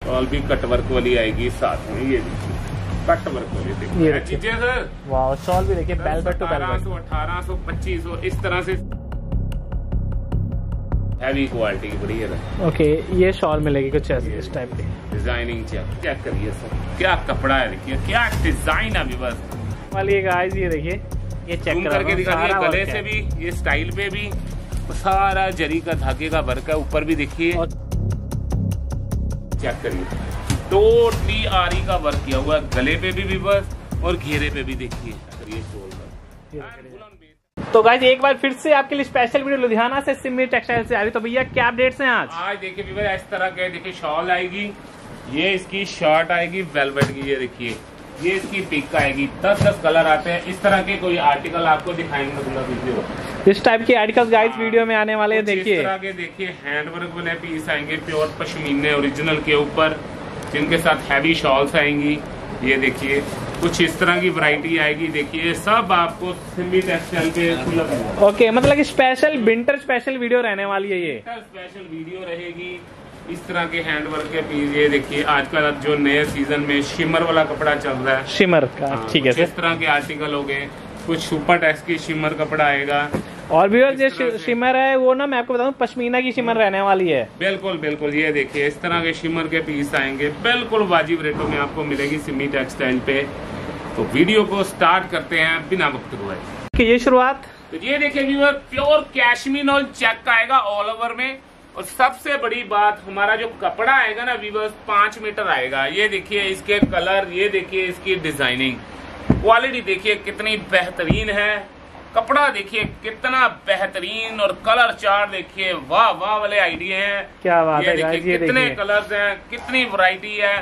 Shawl भी cut work वाली आएगी साथ में, ये देखिए कट वर्क वाली देखिए चीजें सर। वाह, शॉल भी देखिए वेलवेट टू वेलवेट 1800 2500 इस तरह से हैवी क्वालिटी की बढ़िया है। ओके, ये शॉल मिलेगी कुछ ऐसी इस टाइप की डिजाइनिंग चेक करिए सर, क्या कपड़ा है देखिए, क्या डिजाइन है बस वाली गाइस। ये देखिए, ये चेक करके दिखा दिया, गले से भी ये स्टाइल पे भी सारा जरी का धागे का वर्क है, ऊपर भी देखिए चेक करिए, टोटली आरी का वर्क किया हुआ है, गले पे भी बस और घेरे पे भी देखिए। तो गाइस एक बार फिर से आपके लिए स्पेशल वीडियो लुधियाना से सिमी टेक्सटाइल से आ रही। तो भैया क्या अपडेट्स हैं आज? आज देखिए वीवर इस तरह के देखिए शॉल आएगी, ये इसकी शर्ट आएगी वेलवेट की, ये देखिए ये इसकी पिक आएगी, 10-10 कलर आते हैं। इस तरह के कोई आर्टिकल आपको दिखाएंगे पूरा वीडियो, इस टाइप के आर्टिकल्स गाइस वीडियो में आने वाले हैं। देखिए इस तरह के देखिए हैंडवर्क वाले पीस आएंगे प्योर पश्मीने ओरिजिनल के ऊपर, जिनके साथ हैवी शॉल्स आएंगी। ये देखिए कुछ इस तरह की वैरायटी आएगी, देखिए सब आपको सिमी टेक्सटाइल पे। ओके, मतलब कि स्पेशल विंटर स्पेशल वीडियो रहने वाली है, ये स्पेशल वीडियो रहेगी। इस तरह के हैंडवर्क के पीस, ये देखिए आज का जो नए सीजन में शिमर वाला कपड़ा चल रहा है, शिमर का, ठीक है। इस तरह के आर्टिकल हो गए, कुछ सुपर टैक्स की शिमर कपड़ा आएगा। और भी जो शिमर है वो ना मैं आपको बताऊं पश्मीना की शिमर रहने वाली है। बिल्कुल बिल्कुल, ये देखिए इस तरह के शिमर के पीस आएंगे, बिल्कुल वाजिब रेटों में आपको मिलेगी सिमी टेक्सटाइल पे। तो वीडियो को स्टार्ट करते हैं बिना वक्त गवाए। ये शुरुआत, तो ये देखिए व्यूअर प्योर कैशमीन और चेक आएगा ऑल ओवर में। और सबसे बड़ी बात, हमारा जो कपड़ा आएगा ना व्यूअर्स 5 मीटर आएगा। ये देखिए इसके कलर, ये देखिए इसकी डिजाइनिंग, क्वालिटी देखिए कितनी बेहतरीन है, कपड़ा देखिए कितना बेहतरीन, और कलर चार्ट देखिए वाह वाह वाले आइडिया हैं। क्या बात है, देखिए कितने कलर्स हैं, कितनी वैरायटी है।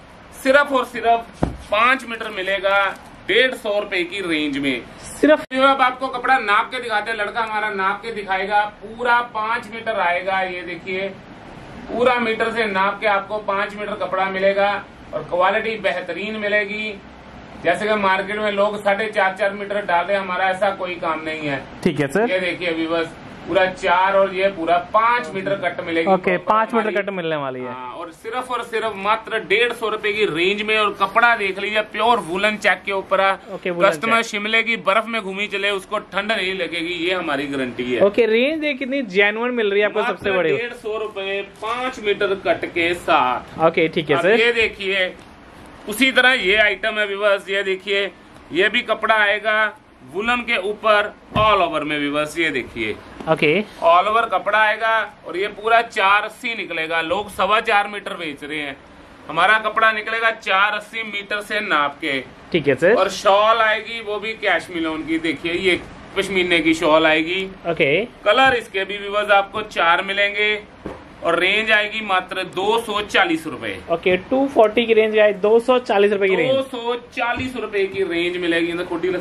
सिर्फ और सिर्फ 5 मीटर मिलेगा 150 रुपए की रेंज में। सिर्फ अब आपको कपड़ा नाप के दिखाते हैं, लड़का हमारा नाप के दिखाएगा, पूरा 5 मीटर आएगा। ये देखिए पूरा मीटर से नाप के आपको 5 मीटर कपड़ा मिलेगा, और क्वालिटी बेहतरीन मिलेगी। जैसे कि मार्केट में लोग 4.5 मीटर डालते हैं, हमारा ऐसा कोई काम नहीं है। ठीक है सर। ये देखिए व्यूअर्स पूरा 4 और ये पूरा 5 मीटर कट मिलेगी। ओके, 5 मीटर कट मिलने वाली है। और सिर्फ मात्र 150 रुपए की रेंज में। और कपड़ा देख लीजिए प्योर वुलन चेक के ऊपर। कस्टमर शिमले की बर्फ में घूमी चले, उसको ठंड नहीं लगेगी, ये हमारी गारंटी है। ओके, रेंज कितनी जेन्युइन मिल रही है आपको सबसे बड़ी? 150 रुपए 5 मीटर कट के साथ। ओके ठीक है सर। ये देखिए उसी तरह ये आइटम है व्यूअर्स, ये देखिए ये भी कपड़ा आएगा वुलन के ऊपर ऑल ओवर में व्यूअर्स। ये देखिए ओके, ऑल ओवर कपड़ा आएगा, और ये पूरा 480 निकलेगा। लोग 4.25 मीटर बेच रहे हैं, हमारा कपड़ा निकलेगा 480 मीटर से नाप के। ठीक है सर। और शॉल आएगी वो भी कैशमिलोन की, देखिए ये पश्मीने की शॉल आएगी। ओके, कलर इसके भी व्यूअर्स आपको 4 मिलेंगे, और रेंज आएगी मात्र 240 रुपए। ओके, 240 की रेंज आई, 240 रुपए की रेंज, 240 रुपए की रेंज मिलेगी।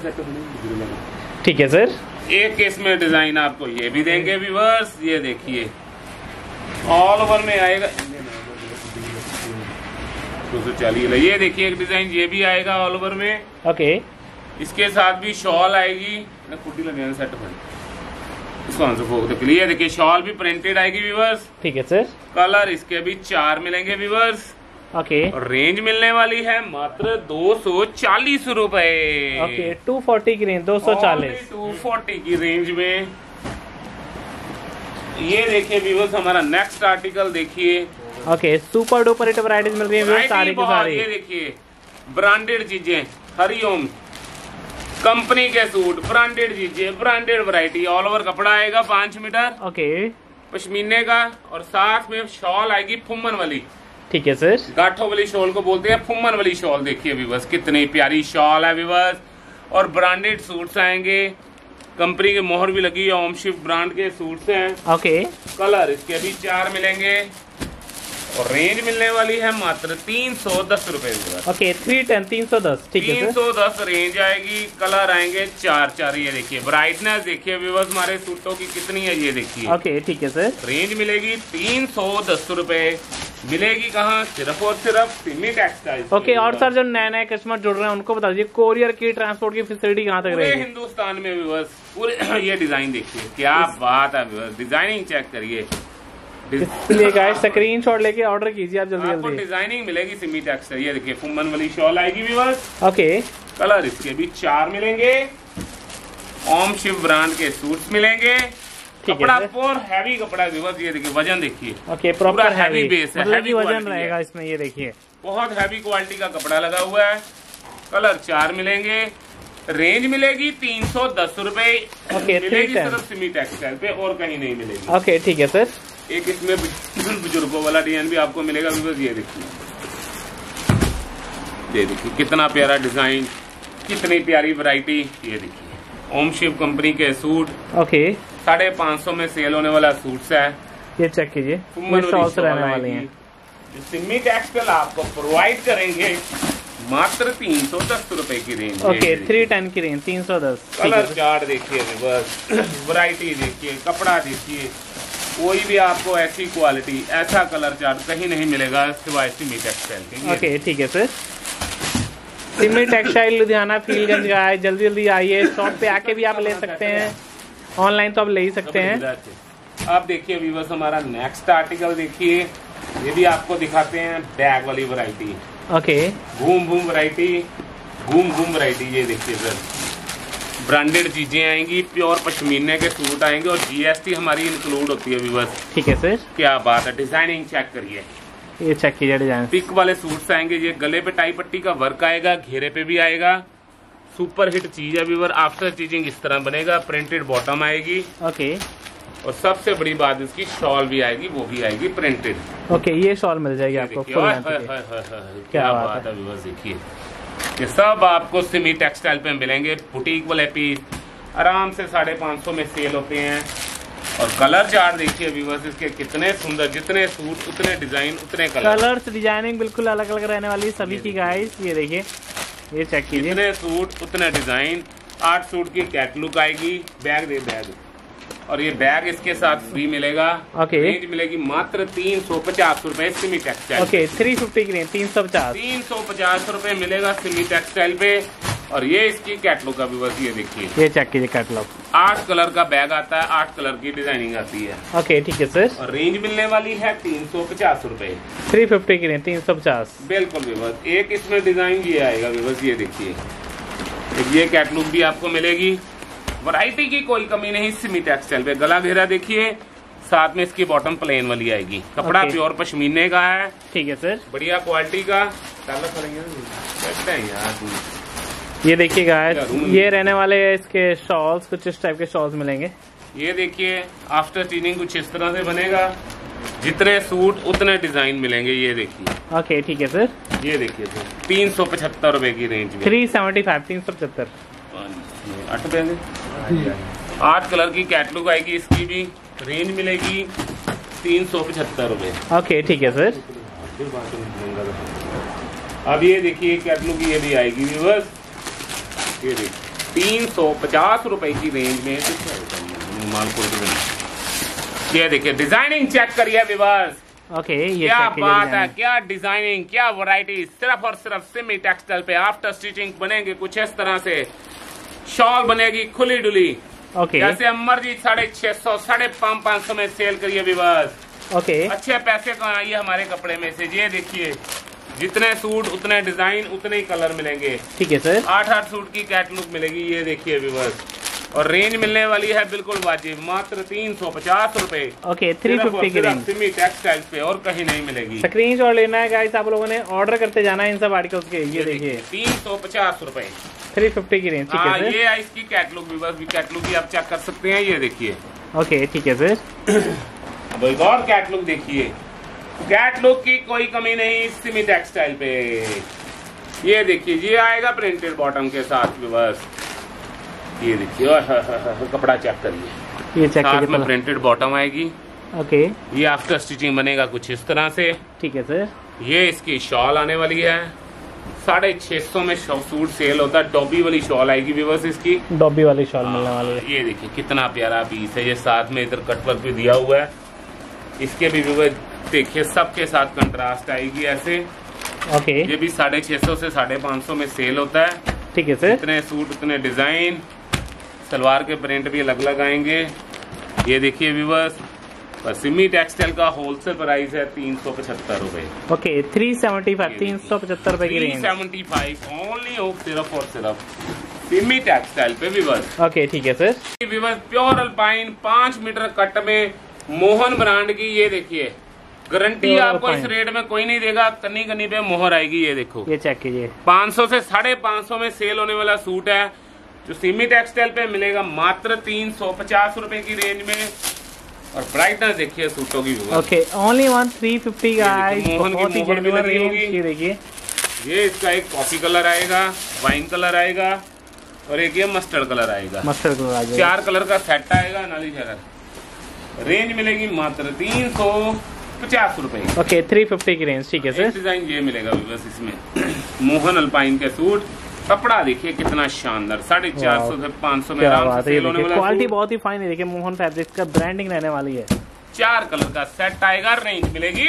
ठीक है सर। एक केस में डिजाइन आपको ये भी देंगे व्यूअर्स, ये देखिए ऑल ओवर में आएगा 240। ये देखिए एक डिजाइन ये भी आएगा ऑल ओवर में। ओके, इसके साथ भी शॉल आएगी, कुटी लगे सेट इसको ये देखिए शॉल भी प्रिंटेड आएगी व्यूअर्स। ठीक है सर। कलर इसके भी 4 मिलेंगे व्यूअर्स। ओके, और रेंज मिलने वाली है मात्र 240 रुपए। ओके, 240 की रेंज, 240 240 की रेंज में। ये देखिए व्यूअर्स हमारा नेक्स्ट आर्टिकल देखिए। Okay, super duper hit varieties मिल रही है सारी की सारी। ये देखिए ब्रांडेड चीजें, हरिओम कंपनी के सूट, ब्रांडेड चीजें, ब्रांडेड वैरायटी, ऑल ओवर कपड़ा आएगा 5 मीटर। ओके, पश्मीने का, और साथ में शॉल आएगी फुम्मन वाली। ठीक है सर। गाठों वाली शॉल को बोलते हैं, फुम्मन वाली शॉल देखिए व्यूअर्स कितनी प्यारी शॉल है व्यूअर्स। और ब्रांडेड सूट्स आएंगे, कंपनी की मोहर भी लगी है, ओम शिफ्ट ब्रांड के सूट्स हैं। ओके, कलर इसके भी 4 मिलेंगे, और रेंज मिलने वाली है मात्र 310 रुपए। ओके, 310 310, ठीक है 310 रेंज आएगी। कलर आएंगे 4। ये देखिए ब्राइटनेस देखिए व्यूअर्स हमारे सूटों की कितनी है, ये देखिए। ओके, ठीक है सर। रेंज मिलेगी 310 रुपए। मिलेगी कहाँ? सिर्फ और सिर्फ सिमी टेक्सटाइल। ओके, और सर जो नए नए कस्टमर जुड़ रहे हैं उनको बता दीजिए कोरियर की, ट्रांसपोर्ट की फैसिलिटी कहाँ तक रहेगी? हिंदुस्तान में व्यूअर्स पूरे। ये डिजाइन देखिए क्या बात है व्यूअर्स, डिजाइनिंग चेक करिए, इसलिए गाइस स्क्रीनशॉट लेके ऑर्डर कीजिए आप जल्दी आपको जल्दी। डिजाइनिंग मिलेगी सिमी टेक्सटाइल। ये देखिए फुम्मन वाली शॉल आएगी व्यूअर्स। ओके कलर इसके भी 4 मिलेंगे। ओम शिव ब्रांड के सूट्स मिलेंगे। कपड़ा प्योर हैवी कपड़ा व्यूअर्स। ये देखिए वजन देखिए। ओके प्रॉपर हैवी बेस है, मतलब हैवी कि वजन क्वालिटी रहेगा है। इसमें। ये देखिए बहुत हैवी क्वालिटी का कपड़ा लगा हुआ है। कलर 4 मिलेंगे। रेंज मिलेगी 310 रुपए। ओके, मिलेगी 310 सिर्फ सिमी टेक्सटाइल पे और कहीं नहीं मिलेगी। ओके ठीक है सर। एक इसमें बुजुर्गों वाला डिजाइन भी आपको मिलेगा व्यूअर्स। ये देखिए, ये देखिए कितना प्यारा डिजाइन, कितनी प्यारी वैरायटी। ये देखिए ओम शिव कंपनी के सूट। ओके 550 में सेल होने वाला सूट्स है। ये चेक कीजिए, फुम्मन वाली शॉल्स शॉल रहने वाली आएगी। हैं। जो सिमी टेक्सटाइल आपको प्रोवाइड करेंगे मात्र 310 रुपए की रेंज। ओके 310 की रेंज 310। कलर चार्ट देखिए बस, वैरायटी देखिए, कपड़ा देखिए, कोई भी आपको ऐसी क्वालिटी, ऐसा कलर चार्ट कहीं नहीं मिलेगा सिवाय सिमी टेक्सटाइल के। ओके ठीक है सर। सिमी टेक्सटाइल लुधियाना फीलगंज का है। जल्दी जल्दी आइए, शॉप पे आके भी आप ले सकते हैं, ऑनलाइन तो आप ले ही सकते हैं। अब देखिए व्यूअर्स हमारा नेक्स्ट आर्टिकल देखिए। ये भी आपको दिखाते हैं बैग वाली वैरायटी। ओके घूम घूम वैरायटी, घूम घूम वैरायटी। ये देखिए सर, ब्रांडेड चीजें आएंगी, प्योर पश्मीने के सूट आएंगे और जीएसटी हमारी इंक्लूड होती है व्यूअर्स। ठीक है सर। क्या बात है, डिजाइनिंग चेक करिए। ये चेक कीजिए डिजाइन। पिक वाले सूट्स आएंगे। ये गले पे टाई पट्टी का वर्क आएगा, घेरे पे भी आएगा। सुपर हिट चीज है व्यूअर। आफ्टर स्टिचिंग इस तरह बनेगा, प्रिंटेड बॉटम आएगी। ओके और सबसे बड़ी बात इसकी शॉल भी आएगी, वो भी आएगी प्रिंटेड। ओके ये शॉल मिल जाएगी आपको देखिए, फुल ओए, लेंथ ओए, की। ओए, ओए, ओए, क्या क्या बात बात है व्यूअर्स। देखिए ये सब आपको सिमी टेक्सटाइल पे मिलेंगे। बुटीक वाले पीस आराम से 550 में सेल होते हैं। और कलर चार्ट देखिए व्यूअर्स इसके कितने सुंदर, जितने सूट उतने डिजाइन उतने कलर। कलर्स डिजाइनिंग बिल्कुल अलग अलग रहने वाली है सभी की गाइस। ये देखिए, ये चेक कीजिए। जितने सूट उतने डिजाइन। 8 सूट की कैटलुक आएगी। बैग दे बैग, और ये बैग इसके साथ फ्री मिलेगा। ओके। रेंज मिलेगी मात्र 350 रुपए सिमी टेक्सटाइल। ओके 350 की रेंज 350। 350 रुपए मिलेगा सिमी टेक्सटाइल पे। और ये इसकी कैटलॉग का भी बस ये देखिए, ये चेक कीजिए कैटलॉग। 8 कलर का बैग आता है, 8 कलर की डिजाइनिंग आती है। ओके ठीक है सर। और रेंज मिलने वाली है 350 रुपए। 350 की रेंज 350। बिल्कुल विवस। एक इसमें डिजाइन ये आएगा विवस, ये देखिए ये कैटलॉग भी आपको मिलेगी। वैरायटी की कोई कमी नहीं सिमी टेक्सटाइल पे। गला घेरा देखिए, साथ में इसकी बॉटम प्लेन वाली आएगी। कपड़ा Okay. प्योर पश्मीने का है, ठीक है सर। बढ़िया क्वालिटी का। ये देखिए गाइस, ये रहने वाले इसके शॉल्स, कुछ इस टाइप के शॉल्स मिलेंगे। ये देखिए आफ्टर स्टिचिंग कुछ इस तरह से बनेगा। जितने सूट उतने डिजाइन मिलेंगे। ये देखिए, ओके ठीक है सर। ये देखिए सर, 375 रुपए की रेंज में 375 375। 8 देंगे। 8 कलर की कैटलॉग आएगी, इसकी भी रेंज मिलेगी 375 रुपए। ओके ठीक है सर। अब ये देखिए कैटलॉग ये भी आएगी व्यूअर्स। ये देखिए 350 रुपए की रेंज में ये देखिए डिजाइनिंग चेक करिए व्यूअर्स। ओके ये क्या चेक कीजिए बात है, डिजाइन। क्या डिजाइनिंग, क्या वैरायटी। सिर्फ और सिर्फ सिमी टेक्सटाइल पे आफ्टर स्टिचिंग बनेंगे कुछ इस तरह से। शॉल बनेगी खुली डुली, ओके जैसे हम मर्जी 650 550 में सेल करिए व्यूअर्स। ओके अच्छे पैसे कमाइए हमारे कपड़े में से। ये देखिए जितने सूट उतने डिजाइन उतने ही कलर मिलेंगे। ठीक है सर। 8 सूट की कैटलॉग मिलेगी। ये देखिए व्यूअर्स, और रेंज मिलने वाली है बिल्कुल वाजिब, मात्र 350 रुपए। ओके 350 की रेंज सिमी टेक्सटाइल्स पे और कहीं नहीं मिलेगी। स्क्रीनशॉट लेना है गाइस, आप लोगों ने ऑर्डर करते जाना है इन सब आर्टिकल्स के। ये देखिए 350 रुपए। 350 की रेंज। ठीक हाँ, है सर। ये है इसकी कैटलॉग व्यूअर्स भी। कैटलॉग भी आप चेक कर सकते हैं। ये देखिए ओके ठीक है सर। अब एक और कैटलॉग देखिए। कैटलॉग की कोई कमी नहीं सिमी टेक्सटाइल पे। ये देखिए, ये आएगा प्रिंटेड बॉटम के साथ व्यूअर्स। ये देखिए कपड़ा चेक करिए, ये चेक साथ में कीजिए। प्रिंटेड बॉटम आएगी। ओके ये आफ्टर स्टिचिंग बनेगा कुछ इस तरह से। ठीक है सर। ये इसकी शॉल आने वाली है। 650 में सूट सेल होता है। डॉबी वाली शॉल आएगी व्यूअर्स इसकी। डॉबी वाली शॉल मिलने वाली है। ये देखिए कितना प्यारा पीस है। ये साथ में इधर कटवर्क भी दिया हुआ है। इसके भी व्यूअर्स देखिए सबके साथ कंट्रास्ट आएगी ऐसे। ओके ये भी 650 से 550 में सेल होता है। ठीक है सर। इतने सूट उतने डिजाइन। सलवार के प्रिंट भी अलग अलग आएंगे। ये देखिए व्यूअर्स पर सिमी टेक्सटाइल का होलसेल प्राइस है 375 रुपए। ओके 375 375 रुपए की रेंज। 375 ओनली हो सिर्फ और सिर्फ सिमी टेक्सटाइल पे व्यूअर्स। ओके ठीक है sir. Viewers pure alpine 5 metre cut में मोहन ब्रांड की, ये देखिए गारंटी आपको इस रेट में कोई नहीं देगा। कन्नी कन्नी पे मोहर आएगी, ये देखो, ये चेक कीजिए। 500 से 550 में सेल होने वाला सूट है जो सिमी टेक्सटाइल पे मिलेगा मात्र 350 रुपए की रेंज में। और ब्राइटनेस देखिए सूटों की। ओके ओनली 350 गाइस, मोहन बहुत ही की मोहर भी लगी होगी। ये देखिए, ये इसका एक कॉफी कलर आएगा, वाइन कलर आएगा और एक ये मस्टर्ड कलर आएगा। मस्टर्ड कलर आ जाएगा। 4 कलर का सेट आएगा नाली कलर। रेंज मिलेगी मात्र 350 रुपए। ओके 350 की रेंज। ठीक है सर। डिजाइन ये मिलेगा बस इसमें मोहन अल्पाइन के सूट। कपड़ा देखिए कितना शानदार, 450 से 500 में आराम से सेल होने वाला। क्वालिटी बहुत ही फाइन है। देखिए मोहन फैब्रिक्स का ब्रांडिंग रहने वाली है। 4 कलर का सेट आएगा। रेंज मिलेगी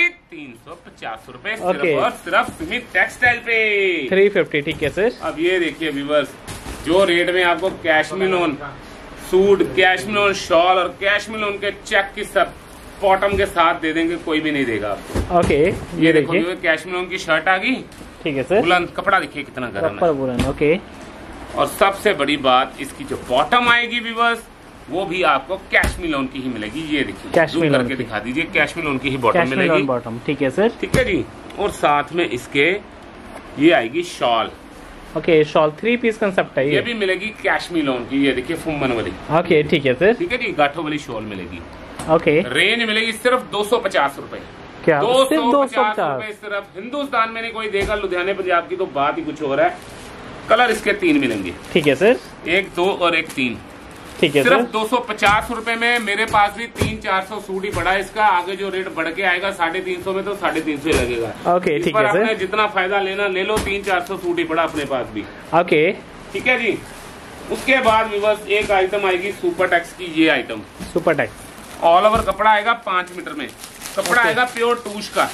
350 रुपए सिर्फ और सिर्फ सिमी टेक्सटाइल पे। 350 ठीक है सर। अब ये देखिए व्यूअर्स, जो रेट में आपको कैशमिलोन सूट, कैशमिलोन शॉल और कैशमिलोन के चेक की सब बॉटम के साथ दे देंगे, कोई भी नहीं देगा आपको। ओके ये देखो कैशमिलोन की शर्ट आ गई। ठीक है सर। बुलंद कपड़ा देखिए कितना गर्म है। ओके और सबसे बड़ी बात, इसकी जो बॉटम आएगी व्यूअर्स वो भी आपको कैशमिलोन की ही मिलेगी। ये देखिए जूम करके दिखा दीजिए, कैशमिलोन की ही बॉटम मिलेगी। बॉटम ठीक है सर। ठीक है जी। और साथ में इसके ये आएगी shawl. Okay shawl 3 piece concept है। ये भी मिलेगी कैशमिलोन की, ये देखिए फुम्मन वाली। ओके ठीक है सर। ठीक है जी। गाठों वाली शॉल मिलेगी। ओके रेंज मिलेगी सिर्फ 250 रुपए। क्या 250 रुपए सिर्फ। हिंदुस्तान में नहीं कोई देगा, लुधियाने पंजाब की तो बात ही कुछ और है। कलर इसके 3 मिलेंगे। ठीक है सर। 1, 2 और 1, 3। ठीक है सिर्फ 250 रुपए में। मेरे पास भी 300-400 सूट ही पड़ा है इसका। आगे जो रेट बढ़ के आएगा 350 में तो 350 ही लगेगा। ओके ठीक है सर। जितना फायदा लेना ले लो। 300-400 सूट ही पड़ा अपने पास भी। ओके ठीक है जी। उसके बाद व्यूअर्स एक आइटम आएगी सुपर टैक्स की। ये item Super Tex all over कपड़ा आएगा 5 मीटर में। कपड़ा आएगा प्योर टूश का।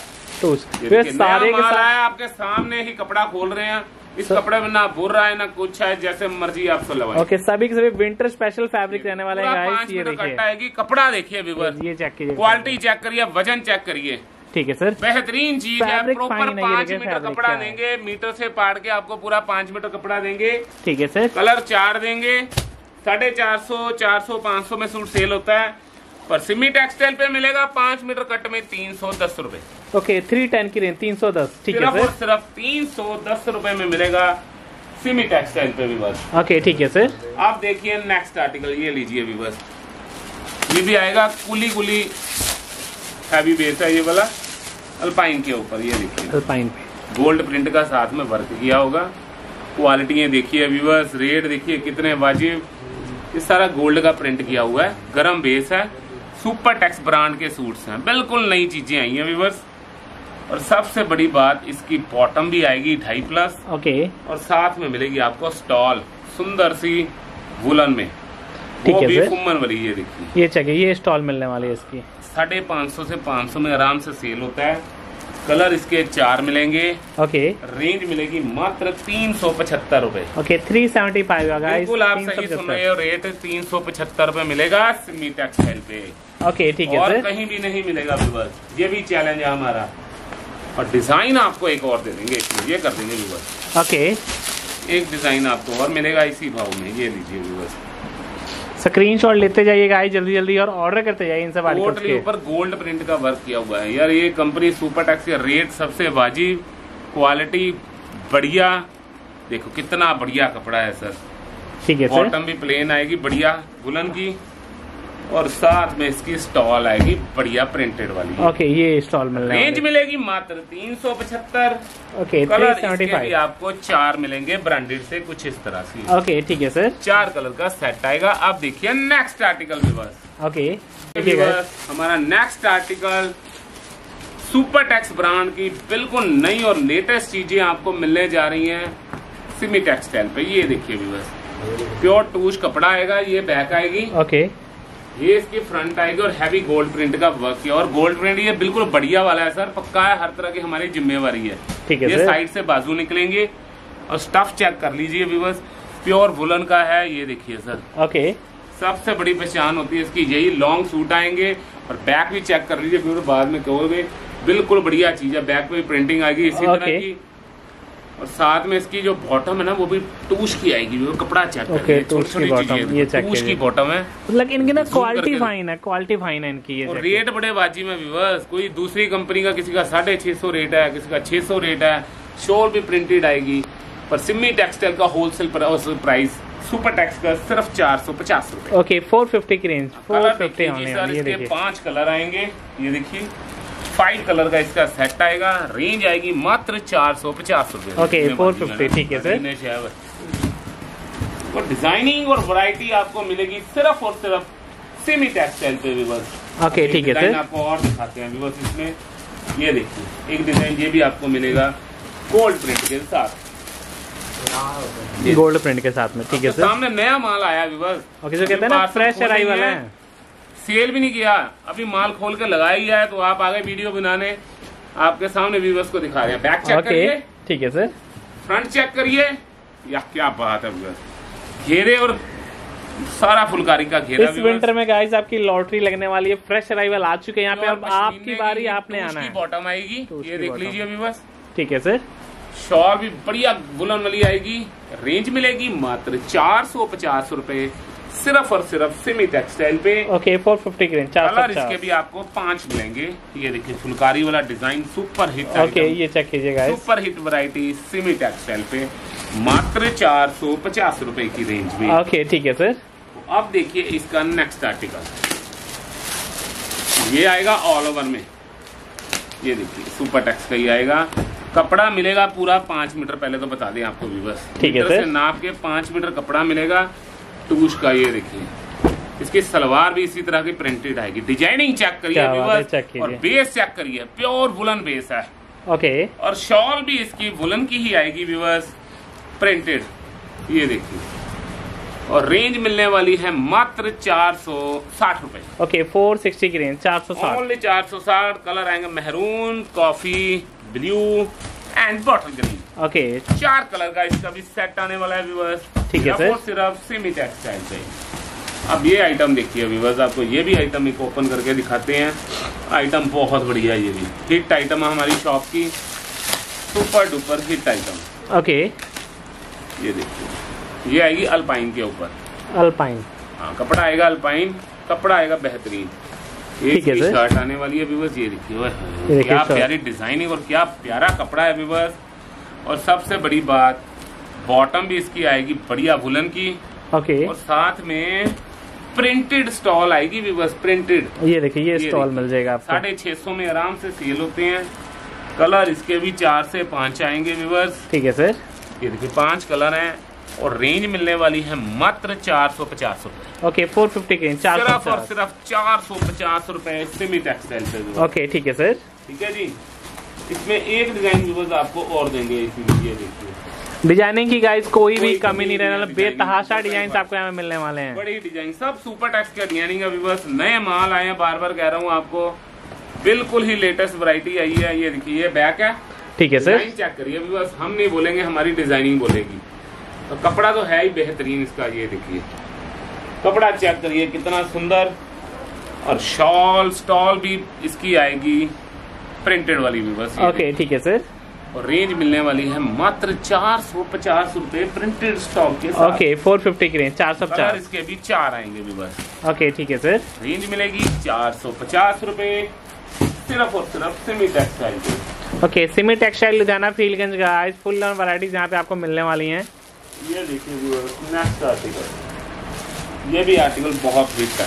सारे के साथ आपके सामने ही कपड़ा खोल रहे हैं। इस कपड़े में ना बुर रहा है ना कुछ है, जैसे मर्जी आप सिलवाएं। ओके सभी के सभी विंटर स्पेशल फैब्रिक रहने वाले हैं गाइस। ये देखिए आएगी। कपड़ा देखिए व्यूअर्स, ये चेक कीजिए, क्वालिटी चेक करिए, वजन चेक करिए। ठीक है सर। बेहतरीन चीज है। प्रॉपर 5 मीटर कपड़ा देंगे। मीटर से पाड़ के आपको पूरा 5 मीटर कपड़ा देंगे। ठीक है सर। कलर 4 देंगे। 450, 400, 500 में सूट सेल होता है, पर सिमी टेक्सटाइल पे मिलेगा 5 मीटर कट में 310 रुपए। ओके 310 की रेंज 310। ठीक है सर। सिर्फ 310 रुपए में मिलेगा सिमी टेक्सटाइल पे भी बस। ओके ठीक है सर। आप देखिए नेक्स्ट आर्टिकल ये लीजिए भी बस। ये भी आएगा कुली कुली हैवी बेस है ये वाला, अल्पाइन के ऊपर। ये देखिए अल्पाइन पे गोल्ड प्रिंट का साथ में वर्क किया होगा। क्वालिटी देखिए व्यूअर्स, रेट देखिए कितने वाजिब। ये सारा गोल्ड का प्रिंट किया हुआ है, गरम बेस है। सुपर टैक्स ब्रांड के सूट्स हैं, बिल्कुल नई चीजें आई हैं व्यूअर्स। और सबसे बड़ी बात, इसकी बॉटम भी आएगी 2.5+। ओके। और साथ में मिलेगी आपको स्टॉल सुंदर सी वुलन में, वो भी फुम्मन वाली। ये देखिए, ये चाहिए, ये स्टॉल मिलने वाली है इसकी। 550 से 500 में आराम से सेल होता है। कलर इसके 4 मिलेंगे। ओके। रेंज मिलेगी मात्र 375 रुपए। ओके 375 का गाइस। बिल्कुल आप सही सुन रहे हो, रेट 375 रुपए मिलेगा सिमी टेक्सटाइल पे। ओके ठीक है और सर। कहीं भी नहीं मिलेगा व्यूअर्स, ये भी चैलेंज है हमारा। और डिजाइन आपको एक और दे देंगे इसमें, ये कर देंगे व्यूअर्स। ओके एक डिजाइन आपको और मिलेगा इसी भाव में। ये लीजिए व्यूअर्स, स्क्रीनशॉट लेते जाइए गाइस जल्दी जल्दी और ऑर्डर करते जाइए इन सब आर्टिकल्स के ऊपर गोल्ड प्रिंट का वर्क किया हुआ है। यार ये कंपनी सुपर टैक्स का रेट सबसे वाजिब, क्वालिटी बढ़िया। देखो कितना बढ़िया कपड़ा है सर। ठीक है सर। बॉटम भी प्लेन आएगी बढ़िया वुलन की, और साथ में इसकी स्टॉल आएगी बढ़िया प्रिंटेड वाली। ओके ये स्टॉल मिल रहा है। रेंज मिलेगी मात्र 375। ओके कलर 375 आपको 4 मिलेंगे ब्रांडेड से कुछ इस तरह से। ओके ठीक है सर। 4 कलर का सेट आएगा। अब देखिए नेक्स्ट आर्टिकल भी बस। ओके हमारा next article super tax brand की बिल्कुल नई और लेटेस्ट चीजें आपको मिलने जा रही हैं सिमी टेक्सटाइल पे। ये देखिए व्यूअर्स, प्योर टूश कपड़ा आएगा। ये बैक आएगी। ओके। ये इसकी फ्रंट आएगी और हैवी गोल्ड प्रिंट का वर्क किया। और गोल्ड प्रिंट ये बिल्कुल बढ़िया वाला है सर, पक्का है, हर तरह की हमारी जिम्मेवारी है। ठीक है। ये साइड से बाजू निकलेंगे और स्टफ चेक कर लीजिए व्यूअर्स, प्योर वुलन का है। ये देखिए सर। ओके। सबसे बड़ी पहचान होती है इसकी यही, लॉन्ग सूट आएंगे और बैक भी चेक कर लीजिए, फिर बाद में कहोगे बिल्कुल बढ़िया चीज है। बैक पे प्रिंटिंग आएगी इसी तरह की, और साथ में इसकी जो बॉटम है ना वो भी टूश की आएगी। वो कपड़ा चेक करिए, टूश की बॉटम, ये चेक टूश की बॉटम है। मतलब इनकी ना क्वालिटी फाइन है, क्वालिटी फाइन है इनकी। ये और रेट बड़े बाजी में व्यूअर्स, कोई दूसरी कंपनी का किसी का 650 रेट है, किसी का 600 रेट है। शॉल भी प्रिंटेड आएगी, पर सिमी टेक्सटाइल का होलसेल प्राइस सुपर टैक्स का सिर्फ 450 रुपए। ओके 450 की रेंज, 450 होने वाली है। इसके 5 कलर आएंगे, ये देखिए 5 कलर का इसका सेट आएगा। रेंज आएगी मात्र 450 रुपए। ओके 450, ठीक है सर। और डिजाइनिंग और वैरायटी आपको मिलेगी सिर्फ और सिर्फ सेमी टेक्सटाइल पे व्यूअर्स। ओके ठीक है सर। आपको और दिखाते हैं व्यूअर्स, इसमें ये देखिए एक डिजाइन ये भी आपको मिलेगा गोल्ड प्रिंट के साथ, गोल्ड प्रिंट के साथ में, ठीक है सर। सामने नया माल आया व्यूअर्स। ओके जो कहते हैं ना फ्रेश अराइवल है, सेल भी नहीं किया अभी, माल खोल के लगाया ही है। तो आप आगे वीडियो बनाने आपके सामने व्यूअर्स को दिखा रहे हैं। बैक चेक करिए, ठीक है सर। फ्रंट चेक करिए, या क्या बात है व्यूअर्स, घेरे और सारा फुलकारी का घेरा। इस विंटर में गाइस आपकी लॉटरी लगने वाली है। फ्रेश अराइवल आ चुके हैं यहाँ पे, अब आपकी बारी, आपने आना है। बॉटम आएगी, ये देख लीजिए व्यूअर्स, ठीक है सर। शॉल भी बढ़िया वुलन वाली आएगी। रेंज मिलेगी मात्र 450 रुपए, सिर्फ और सिर्फ सिमी टेक्सटाइल पे। ओके 450 की रेंज, 450। कलर इसके भी आपको 5 मिलेंगे। ये देखिए फुलकारी वाला डिजाइन, सुपर हिट। ओके ये चेक कीजिए guys, super hit variety Simi textile पे मात्र 450 रुपए की रेंज में। ओके ठीक है सर। अब देखिए इसका नेक्स्ट आर्टिकल, ये आएगा ऑल ओवर में। ये देखिए सुपर टेक्स का ही आएगा। कपड़ा मिलेगा पूरा 5 मीटर, पहले तो बता दें आपको भी बस, ठीक है सर। नाप के 5 मीटर कपड़ा मिलेगा टूश का। ये देखिए इसकी सलवार भी इसी तरह की प्रिंटेड आएगी। डिजाइनिंग चेक करिए और बेस चेक करिए, प्योर वुलन बेस है। ओके और शॉल भी इसकी वुलन की ही आएगी व्यूअर्स, प्रिंटेड। ये देखिए, और रेंज मिलने वाली है मात्र 460 रुपए। ओके 460 की रेंज, 460 ओनली 460। कलर आएंगे maroon, coffee, blue and bottle green. Okay 4 colour का इसका भी सेट आने वाला है व्यूअर्स, ठीक है सर। सिर्फ सेमी टेक्सटाइल पे। अब ये आइटम देखिए व्यूअर्स, आपको ये भी आइटम एक ओपन करके दिखाते हैं। आइटम बहुत बढ़िया है, ये भी हिट आइटम है हमारी शॉप की, super duper hit item. Okay ये देखिए, ये आएगी अल्पाइन के ऊपर, अल्पाइन। हाँ कपड़ा आएगा अल्पाइन, कपड़ा आएगा बेहतरीन। ठीक है सर। शर्ट आने वाली है व्यूअर्स, ये देखिए क्या प्यारी डिजाइनिंग और क्या प्यारा कपड़ा है व्यूअर्स। और सबसे बड़ी बात, बॉटम भी इसकी आएगी बढ़िया वुलन की। ओके और साथ में प्रिंटेड स्टॉल आएगी व्यूअर्स, प्रिंटेड। ये देखिए ये स्टॉल मिल जाएगा आपको, 650 में आराम से सेल होते हैं। कलर इसके भी 4 से 5 आएंगे व्यूअर्स, ठीक है सर। ये देखिए 5 कलर हैं। और रेंज मिलने वाली है मात्र 450 रुपए। ओके 450 की रेंज, 450 और सिर्फ 450 रुपए सेमी टेक्सटाइल पे। ओके ठीक है सर। ठीक है जी। इसमें एक डिजाइन व्यूअर्स आपको और देंगे, ये देखिए डिजाइनिंग की गाइस कोई भी कमी नहीं रहने वाला, बेतहाशा डिजाइन आपको यहाँ मिलने वाले हैं। बड़ी डिजाइन, सब सुपर टेक्स के डिजाइनिंग है व्यूअर्स। नए माल आए हैं, बार बार कह रहा हूँ आपको, बिल्कुल ही लेटेस्ट वैरायटी आई है। ये देखिए ये बैक है, ठीक है सर। चेक करिए व्यूअर्स, हम नहीं बोलेंगे, हमारी डिजाइनिंग बोलेगी। तो कपड़ा तो है ही बेहतरीन इसका। ये देखिए कपड़ा चेक करिए कितना सुंदर। और शॉल स्टॉल भी इसकी आएगी प्रिंटेड वाली व्यूअर्स। ओके ठीक है सर। और रेंज मिलने वाली है मात्र 450 रुपए प्रिंटेड स्टॉक के साथ। ओके 450 की रेंज, 450। इसके भी 4 आएंगे व्यूअर्स। ओके ठीक है सर। रेंज मिलेगी 450 रुपए, सिर्फ और सिर्फ सिमी टेक्सटाइल पे। Okay Simi textile Ludhiana Fieldganj guys, full on varieties यहाँ पे आपको मिलने वाली हैं। ये देखिए व्यूअर्स नेक्स्ट आर्टिकल, ये भी आर्टिकल बहुत हिट है।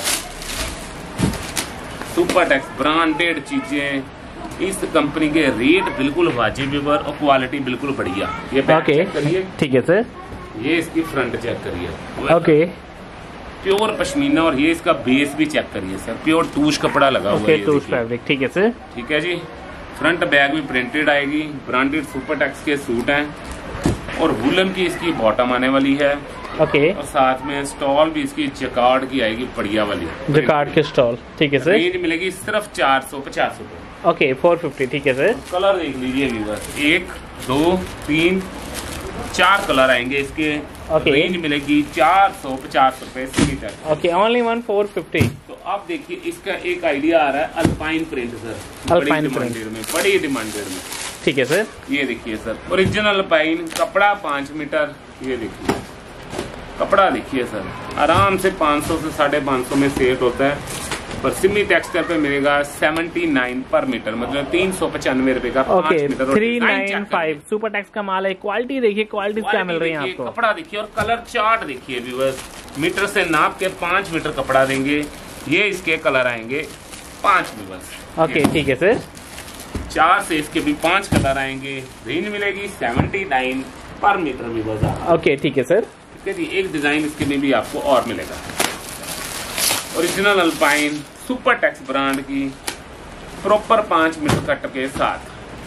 सुपर टेक्स ब्रांडेड चीजें, इस कंपनी के रेट बिल्कुल वाजिब और क्वालिटी बिल्कुल बढ़िया। ये बैक चेक करिए, ठीक है सर। ये इसकी फ्रंट चेक करिए, ओके प्योर पश्मीना। और ये इसका बेस भी चेक करिए सर, प्योर टूश कपड़ा लगा हुआ है। टूश फैब्रिक, ठीक है सर। ठीक है जी। फ्रंट बैग भी प्रिंटेड आएगी, ब्रांडेड सुपर टेक्स के सूट हैं। और वुलन की इसकी बॉटम आने वाली है। ओके और साथ में स्टॉल भी इसकी जकार्ड की आएगी बढ़िया वाली, जकार्ड के स्टॉल, ठीक है सर। रेंज मिलेगी सिर्फ 450 रुपए। ओके 450, ठीक है सर। कलर देख लीजिए व्यूअर्स, 1 2 3 4 कलर आएंगे इसके। Okay. रेंज मिलेगी 450 रुपए से मीटर। Okay, only 1450। तो अब देखिए इसका एक आइडिया आ रहा है अल्पाइन प्रिंट सर, अल्पाइन बड़ी डिमांडेड में। ठीक है सर। ये देखिए सर, ओरिजिनल अल्पाइन, कपड़ा 5 मीटर। ये देखिए कपड़ा देखिए सर, आराम से 500 से 550 में सेट होता है। पर सिमी टेक्सटाइल पे मिलेगा 79 पर मीटर, मतलब 395 रुपए का 5 ओके, मीटर। 395 सुपर टैक्स का माल है। क्वालिटी देखिए, क्वालिटी क्या मिल रही है आपको। कपड़ा देखिए और कलर चार्ट देखिए व्यूअर्स, मीटर से नाप के 5 मीटर कपड़ा देंगे। ये इसके कलर आएंगे 5 व्यूअर्स। ओके ठीक है सर। 4 से इसके भी 5 कलर आएंगे। रेंज मिलेगी 79 पर मीटर व्यूअर्स। ओके ठीक है सर। एक डिजाइन इसके में भी आपको और मिलेगा। Original alpine super tax brand की प्रॉपर 5 मीटर कट के साथ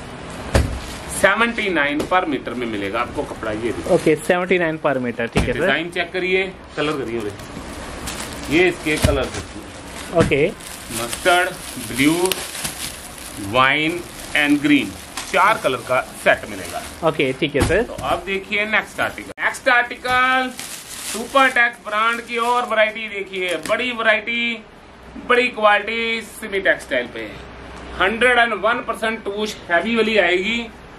79 पर मीटर में मिलेगा आपको कपड़ा। ये ओके 79 पर मीटर। ठीक है सर। डिजाइन चेक करिए, कलर करिए, ये इसके कलर देखिए। Okay, mustard, blue, wine and green, 4 colour का सेट मिलेगा। ओके ठीक है सर। तो अब देखिए next article. Next article super tax brand की और वैरायटी देखिए, बड़ी वैरायटी, बड़ी क्वालिटी सिमी टेक्सटाइल पे 101% टूश हैवी वाली आएगी।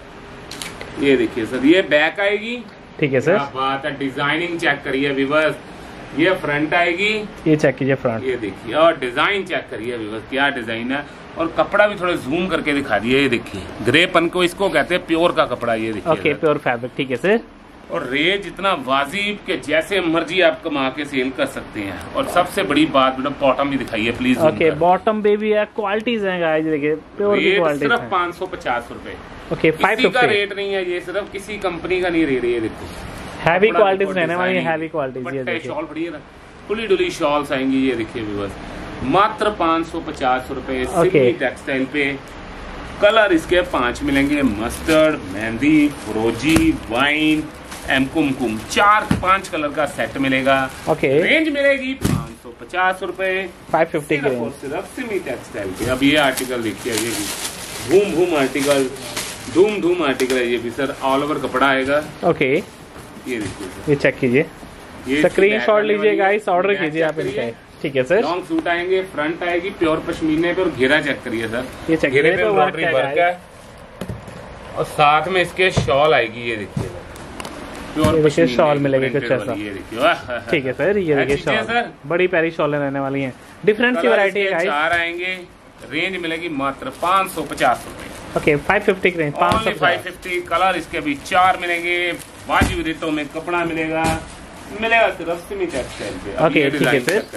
ये देखिए सर, ये बैक आएगी। ठीक है सर। क्या बात है, डिजाइनिंग चेक करिए व्यूअर्स। ये फ्रंट आएगी, ये चेक कीजिए फ्रंट। ये देखिए, और डिजाइन चेक करिए व्यूअर्स, क्या डिजाइन है। और कपड़ा भी थोड़ा जूम करके दिखा दिए। ये देखिए ग्रेपन को इसको कहते हैं, प्योर का कपड़ा। ये देखिए ओके, प्योर फैब्रिक। ठीक है सर। और रेट इतना वाजिब के जैसे मर्जी आप कमा के सेल कर सकते हैं। और सबसे बड़ी बात बेटा, बॉटम भी दिखाइए प्लीज। ओके, बॉटम पे भी है, क्वालिटीज हैं गाइस, देखिए प्योर की क्वालिटी। सिर्फ 550 रुपए। ओके, किसी 550 का रेट नहीं है, ये सिर्फ किसी कंपनी का नहीं रेट है। ये देखो हैवी क्वालिटीज रहने वाली, हैवी क्वालिटीज। ये देखिए शॉल बढ़िया ना, खुली डुली शॉल्स आएंगी। ये देखिए व्यूअर्स, मात्र 550 रुपए सिमी टेक्सटाइल पे। कलर इसके 5 मिलेंगे, मस्टर्ड, मेहंदी, फिरोजी, वाइन एम कुमकुम, 4-5 कलर का सेट मिलेगा। ओके, रेंज मिलेगी 550 रुपए, 550 की रेंज सिर्फ सिमी टेक्सटाइल पे। अब ये आर्टिकल देखिए, ये भी घूम घूम आर्टिकल, धूम धूम आर्टिकल है। ये भी सर ऑल ओवर कपड़ा आएगा। ओके, ये देखिए, ये चेक कीजिए, स्क्रीन शॉट लीजिए गाइस, ऑर्डर कीजिए आप इनका। ठीक है सर। लॉन्ग सूट आएंगे, फ्रंट आएगी प्योर पश्मीने पे। और घेरा चेक करिए सर, ये चेक घेरे पे कीजिए, एम्ब्रॉयडरी वर्क है। और साथ में इसके शॉल आएगी। ये देखिए प्योर देखिए शॉल मिलेगी कुछ ऐसा। ये देखिए, ठीक है सर। ये देखिए शॉल, बड़ी प्यारी शॉलें रहने वाली हैं, डिफरेंट सी वैरायटी है गाइस। 4 आएंगे। रेंज मिलेगी मात्र 550 रुपए। ओके, 550 की रेंज, 550। कलर इसके भी 4 मिलेंगे। वाजिब रेटों में कपड़ा मिलेगा सिर्फ सिमी टेक्सटाइल पे। ओके ठीक है सर।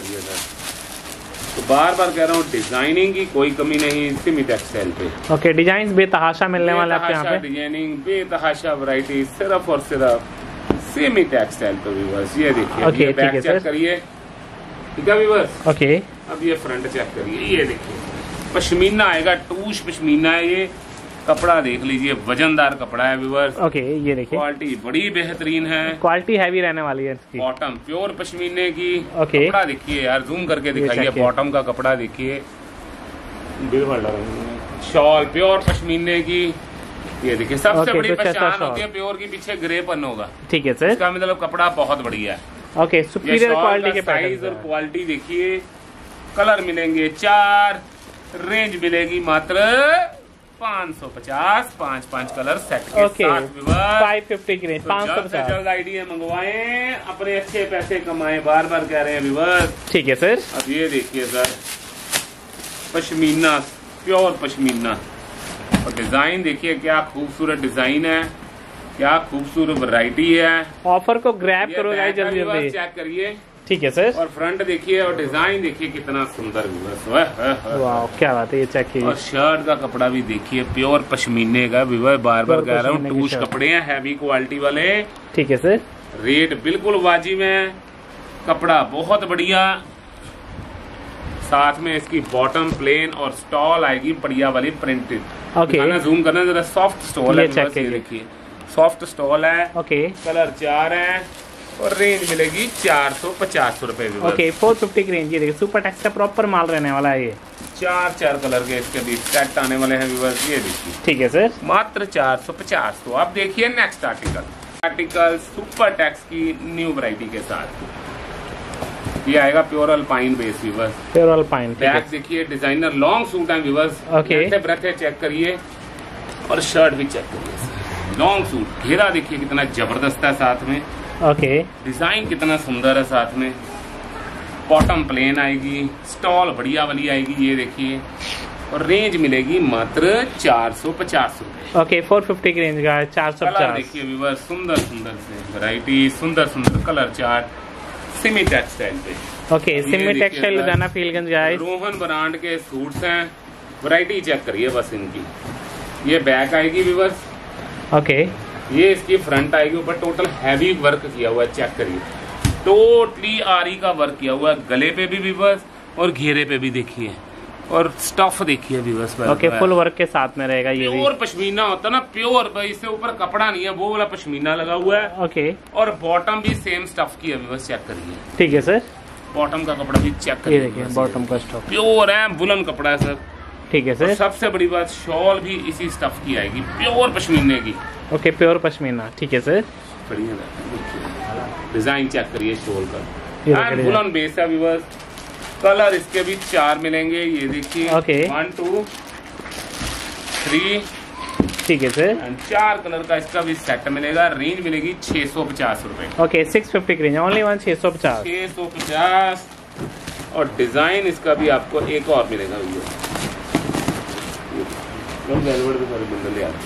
तो बार बार कह रहा हूँ, डिजाइनिंग की कोई कमी नहीं सिमी टेक्सटाइल पे। ओके, डिजाइन बेतहाशा मिलने वाला है आपके यहाँ पे। डिजाइनिंग बेतहाशा वैरायटी सिर्फ और सिर्फ सेमी टेक्सटाइल पे व्यूअर्स। ये देखिए, ओके, ये बैक ठीक है चेक सर। करिए, ठीक है व्यूअर्स। ओके, अब ये फ्रंट चेक करिए। ये देखिए पश्मीना आएगा, टूश पश्मीना है। ये कपड़ा देख लीजिए, वजनदार कपड़ा है व्यूअर्स। ओके, ये देखिए क्वालिटी बड़ी बेहतरीन है, क्वालिटी हैवी रहने वाली है इसकी। बॉटम प्योर पश्मीने की। ओके, कपड़ा देखिए यार, जूम करके दिखाइए, बॉटम का कपड़ा देखिए। शॉल प्योर पश्मीने की। ये देखिए सबसे बड़ी पहचान होती है प्योर की, पीछे ग्रेपन होगा। ठीक है सर। इसका मतलब कपड़ा बहुत बढ़िया है। ओके, सुपीरियर क्वालिटी के साइज और क्वालिटी देखिए। कलर मिलेंगे 4। रेंज मिलेगी मात्र 550, 5 कलर सेट के साथ। 550 की रेंज, 550। जल्द आइडिया मंगवाएं, अपने अच्छे पैसे कमाएं, बार बार कह रहे हैं व्यूअर्स। ठीक है सर। अब ये देखिए सर, पश्मीना, प्योर पश्मीना। और डिजाइन देखिए, क्या खूबसूरत डिजाइन है, क्या खूबसूरत वैरायटी है। ऑफर को ग्रैब करो गाइस जल्दी जल्दी। चेक करिए। ठीक है सर। और फ्रंट देखिए, और डिजाइन देखिए कितना सुंदर। वाह, क्या बात है, ये चेक कीजिए। और शर्ट का कपड़ा भी देखिए, प्योर पश्मीने का। विवर बार बार कह रहा हूँ, टूश कपड़े हैं, हैवी क्वालिटी वाले। ठीक है सर। रेट बिल्कुल वाजिब है, कपड़ा बहुत बढ़िया। साथ में इसकी बॉटम प्लेन और स्टॉल आएगी बढ़िया वाली प्रिंटेड। ओके, जूम करना जरा, सॉफ्ट स्टॉल है, देखिए सॉफ्ट स्टॉल है। ओके, कलर 4 है। और रेंज मिलेगी 450 रुपए। ओके, 450 की रेंज। ये देखिए सुपर टैक्स का प्रॉपर माल रहने वाला है। ये 4 कलर के इसके भी सेट आने वाले हैं व्यूअर्स। ये देखिए, ठीक है सर, मात्र 450। तो आप देखिए next article. Article super tax की न्यू वैरायटी के साथ ये आएगा pure alpine base viewers. Pure alpine. Back देखिए डिजाइनर लॉन्ग सूट है व्यूवर्स। ओके। ब्रेथे चेक करिए और शर्ट भी चेक करिए। लॉन्ग सूट, घेरा देखिए कितना जबरदस्त है साथ में। ओके। डिजाइन कितना सुंदर है साथ में। बॉटम प्लेन आएगी, स्टॉल बढ़िया वाली आएगी ये देखिए। और रेंज मिलेगी मात्र 450 रुपए। ओके 450 की रेंज का है। 450। कलर देखिए व्यूवर्स, सुंदर सुंदर से वैरायटी, सुंदर सुंदर कलर चार्ट, सिमी टेक्सटाइल पे। Okay Simi textile Ludhiana Fieldganj guys. Rohan brand के सूट्स हैं। वैरायटी चेक करिए बस इनकी। ये बैक आएगी व्यूवर्स। ओके। ये इसकी फ्रंट आएगी, ऊपर टोटल हैवी वर्क किया हुआ है, चेक करिए। टोटली आरी का वर्क किया हुआ है, गले पे भी व्यूवर्स और घेरे पे भी देखिए। और स्टफ देखिए व्यूवर्स। ओके फुल वर्क के साथ में रहेगा ये भी। प्योर पश्मीना होता है ना, प्योर, इससे ऊपर कपड़ा नहीं है, वो वाला पश्मीना लगा हुआ है। ओके। और बॉटम भी सेम स्टफ की है व्यूवर्स, चेक करिए। ठीक है सर। बॉटम का कपड़ा भी चेक करिए। ये देखिए बॉटम का स्टफ प्योर है, वुलन कपड़ा है सर। ठीक है सर। सबसे बड़ी बात, शॉल भी इसी स्टफ की आएगी, प्योर पश्मीने की। Okay pure pashmina. ठीक है सर। बढ़िया डिजाइन चेक करिए शॉल ये का। एंड वुलन बेस है व्यूवर्स। कलर इसके भी 4 मिलेंगे, ये देखिए। ओके। 1 2 3। ठीक है सर। एंड 4 कलर का इसका भी सेट मिलेगा। रेंज मिलेगी 650 रुपए। ओके 650 की रेंज, ओनली 650। 650। और डिजाइन इसका भी आपको एक और मिलेगा भैया। वेलवेट भी सारे बंडल यार।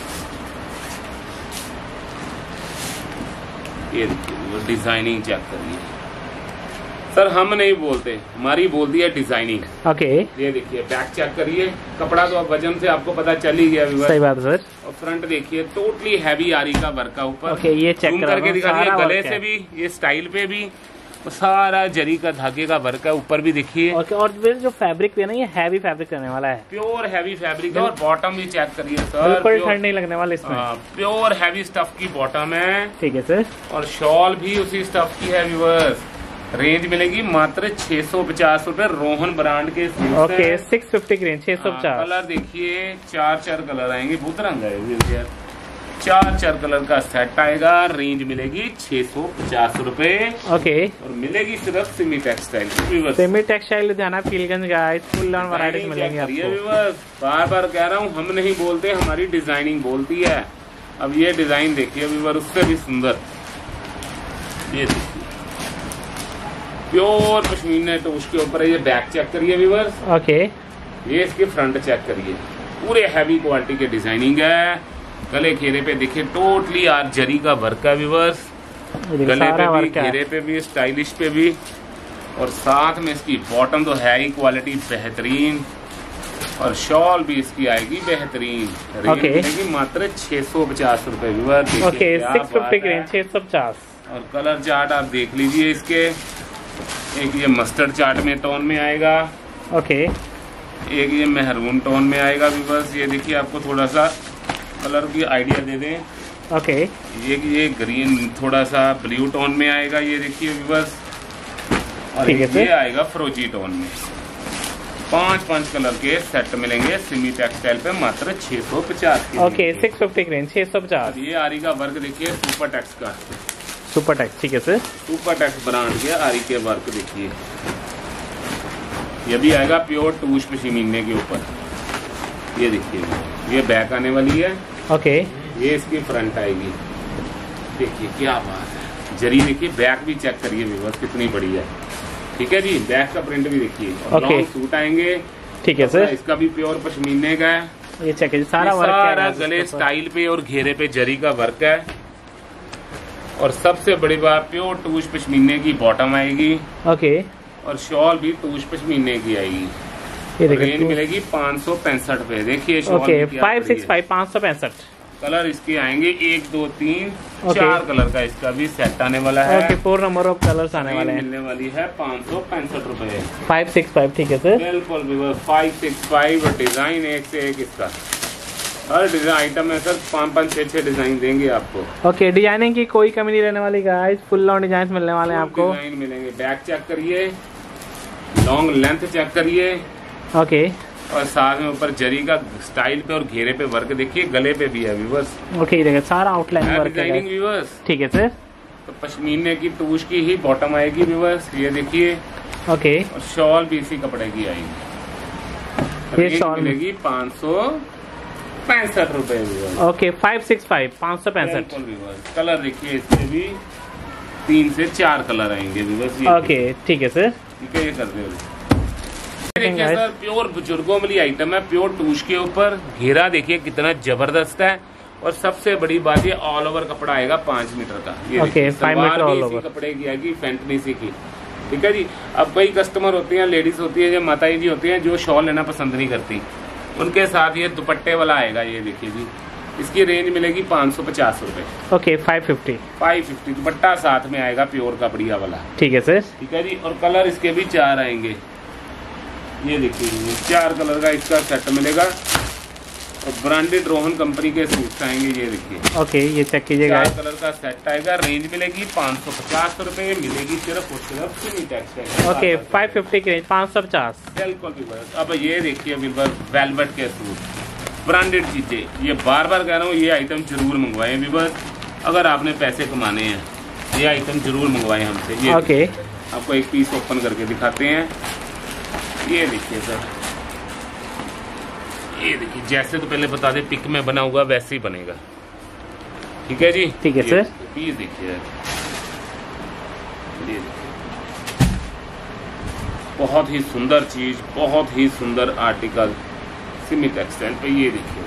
ये देखिए डिजाइनिंग चेक करिए सर। हम नहीं बोलते, हमारी बोलती है डिजाइनिंग। ओके। ये देखिए बैक चेक करिए। कपड़ा तो अब वजन से आपको पता चल ही गया व्यूअर। सही बात है सर। और फ्रंट देखिए टोटली हैवी आरी का वर्क का ऊपर। ओके ये चेक करके दिखा दिया, गले से भी, ये स्टाइल पे भी सारा जरी का धागे का वर्क है, ऊपर भी देखिए। ओके। और जो फैब्रिक है ना, ये हैवी फैब्रिक करने वाला है। प्योर हैवी फैब्रिक है। और बॉटम भी चेक करिए सर, बिल्कुल ठंड नहीं लगने वाला इसमें। प्योर हैवी स्टफ की बॉटम है। ठीक है सर। और शॉल भी उसी स्टफ की है व्यूअर्स। रेंज मिलेगी मात्र 650 रुपए। रोहन ब्रांड के सूट। ओके 650 की रेंज, 650। कलर देखिए 4 कलर आएंगे, बहुत रंग है। 4 कलर का सेट आएगा। रेंज मिलेगी 650 रुपए। ओके। और मिलेगी सिर्फ Simi textile. Simi textile Ludhiana Fieldganj guys. Full on variety मिलेंगे आपको। बार बार कह रहा हूँ, हम नहीं बोलते, हमारी डिजाइनिंग बोलती है। अब ये डिजाइन देखिए व्यूअर, उससे भी सुंदर। ये देखिए प्योर पश्मीना तो उसके ऊपर है। ये बैक चेक करिए व्यूअर्स। ओके। ये इसके फ्रंट चेक करिए, पूरे हैवी क्वालिटी के डिजाइनिंग है। गले घेरे पे देखिए टोटली आर जरी का वर्क है व्यूअर्स। गले पे भी, घेरे पे भी, स्टाइलिश पे भी। और साथ में इसकी बॉटम तो है ही क्वालिटी बेहतरीन। और शॉल भी इसकी आएगी बेहतरीन। रेंज मिलेगी मात्र 650 रुपए व्यूअर। ओके 650 की रेंज, 650। और कलर चार्ट आप देख लीजिए इसके। एक ये मस्टर्ड चार्ट में टोन में आएगा। ओके। एक ये मेहरून टोन में आएगा व्यूअर्स। ये देखिए आपको थोड़ा सा कलर की आइडिया दे दें। ओके। ये ग्रीन थोड़ा सा ब्लू टोन में आएगा, ये देखिए व्यूअर्स। और ये आएगा फ्रोजी टोन में। 5 कलर के सेट मिलेंगे सिमी टेक्सटाइल पे मात्र 650। ओके 650 की रेंज, 650। ये आरी का वर्क देखिए सुपर टेक्स का। Super tex. ठीक है सर। सुपर टैक्स ब्रांड के आरी के वर्क देखिए। ये भी आएगा प्योर टूश पश्मीने के ऊपर। ये देखिए, ये बैक आने वाली है। ओके। ये इसकी फ्रंट आएगी। देखिए क्या बात है। जरी देखिए, बैक भी चेक करिए व्यूअर्स कितनी बड़ी है। ठीक है जी, बैक का प्रिंट भी देखिए। और लॉन्ग सूट आएंगे। ठीक है सर। इसका भी प्योर पश्मीने का है। ये चेक है, सारा वर्क सारा गले स्टाइल पे और घेरे पे जरी का वर्क है। और सबसे बड़ी बात, प्योर टूश पश्मीने की बॉटम आएगी। ओके। और शॉल भी टूश पश्मीने की आएगी। ये देखिए रेंज मिलेगी 565 रुपए। देखिए ओके 565, 565। कलर इसके आएंगे 1 2 3 4 कलर का इसका भी सेट आने वाला है। ओके 4 नंबर ऑफ कलर्स आने वाले हैं। मिलने वाली है 565 रुपए। 565। ठीक है सर। बिल्कुल 565। और डिजाइन एक से एक इसका, हर डिजाइन आइटम में सर 5 6 डिजाइन देंगे आपको। ओके डिजाइनिंग की कोई कमी नहीं रहने वाली गाइस, फुल ऑन डिजाइन मिलने वाले हैं आपको। डिजाइन मिलेंगे। बैक चेक करिए, लॉन्ग लेंथ चेक करिए। ओके। और साथ में ऊपर जरी का स्टाइल पे और घेरे पे वर्क देखिए, गले पे भी है व्यूअर्स। ओके, ये देखिए सारा आउटलाइन वर्क है डिजाइनिंग व्यूअर्स। ठीक है सर। तो पश्मीने की टूश की ही बॉटम आएगी व्यूअर्स, ये देखिए। ओके, और शॉल भी इसी कपड़े की आएगी। ये शॉल मिलेगी 565 रुपए व्यूअर्स। ओके, 565 565। कलर देखिए, इसके भी 3 से 4 कलर आएंगे व्यूअर्स। ओके ठीक है सर। ठीक है, ये कर दे। देखिए सर, प्योर बुजुर्गों वाली आइटम है, प्योर टूश के ऊपर घेरा देखिए कितना जबरदस्त है। और सबसे बड़ी बात, ये ऑल ओवर कपड़ा आएगा 5 मीटर का। ये ओके, 5 मीटर ऑल ओवर कपड़े की आएगी, फैंटनीसी की। ठीक है जी। अब कई कस्टमर होती हैं, लेडीज होती है, जो माताई जी होती हैं, जो शॉल लेना पसंद नहीं करती, उनके साथ ये दुपट्टे वाला आएगा। ये देखिए जी, इसकी रेंज मिलेगी 550 रुपए। ओके, 550 दुपट्टा साथ में आएगा प्योर का बढ़िया वाला। ठीक है सर। ठीक है जी। और कलर इसके भी 4 आएंगे। ये देखिए, 4 कलर का इसका सेट मिलेगा। और ब्रांडेड रोहन कंपनी के सूट आएंगे, ये देखिए। ओके, ये चेक कीजिएगा। 4 कलर का सेट आएगा, रेंज मिलेगी 550 रुपए। मिलेगी सिर्फ और सिर्फ सिमी टेक्सटाइल। ओके, 550 की रेंज 550। बिल्कुल। अब ये देखिए वेलवेट के सूट, ब्रांडेड चीजें। ये बार बार कह रहा हूँ, ये आइटम जरूर मंगवाएं व्यूअर्स, अगर आपने पैसे कमाने हैं। ये आइटम जरूर मंगवाएं हमसे। ये ओके, आपको एक पीस ओपन करके दिखाते हैं। ये देखिए सर, ये देखिए, जैसे तो पहले बता दें पिक में बना हुआ वैसे ही बनेगा। ठीक है जी। ठीक है सर। पीस देखिए, बहुत ही सुंदर चीज, बहुत ही सुंदर आर्टिकल सिमी टेक्सटाइल पे। ये देखिए,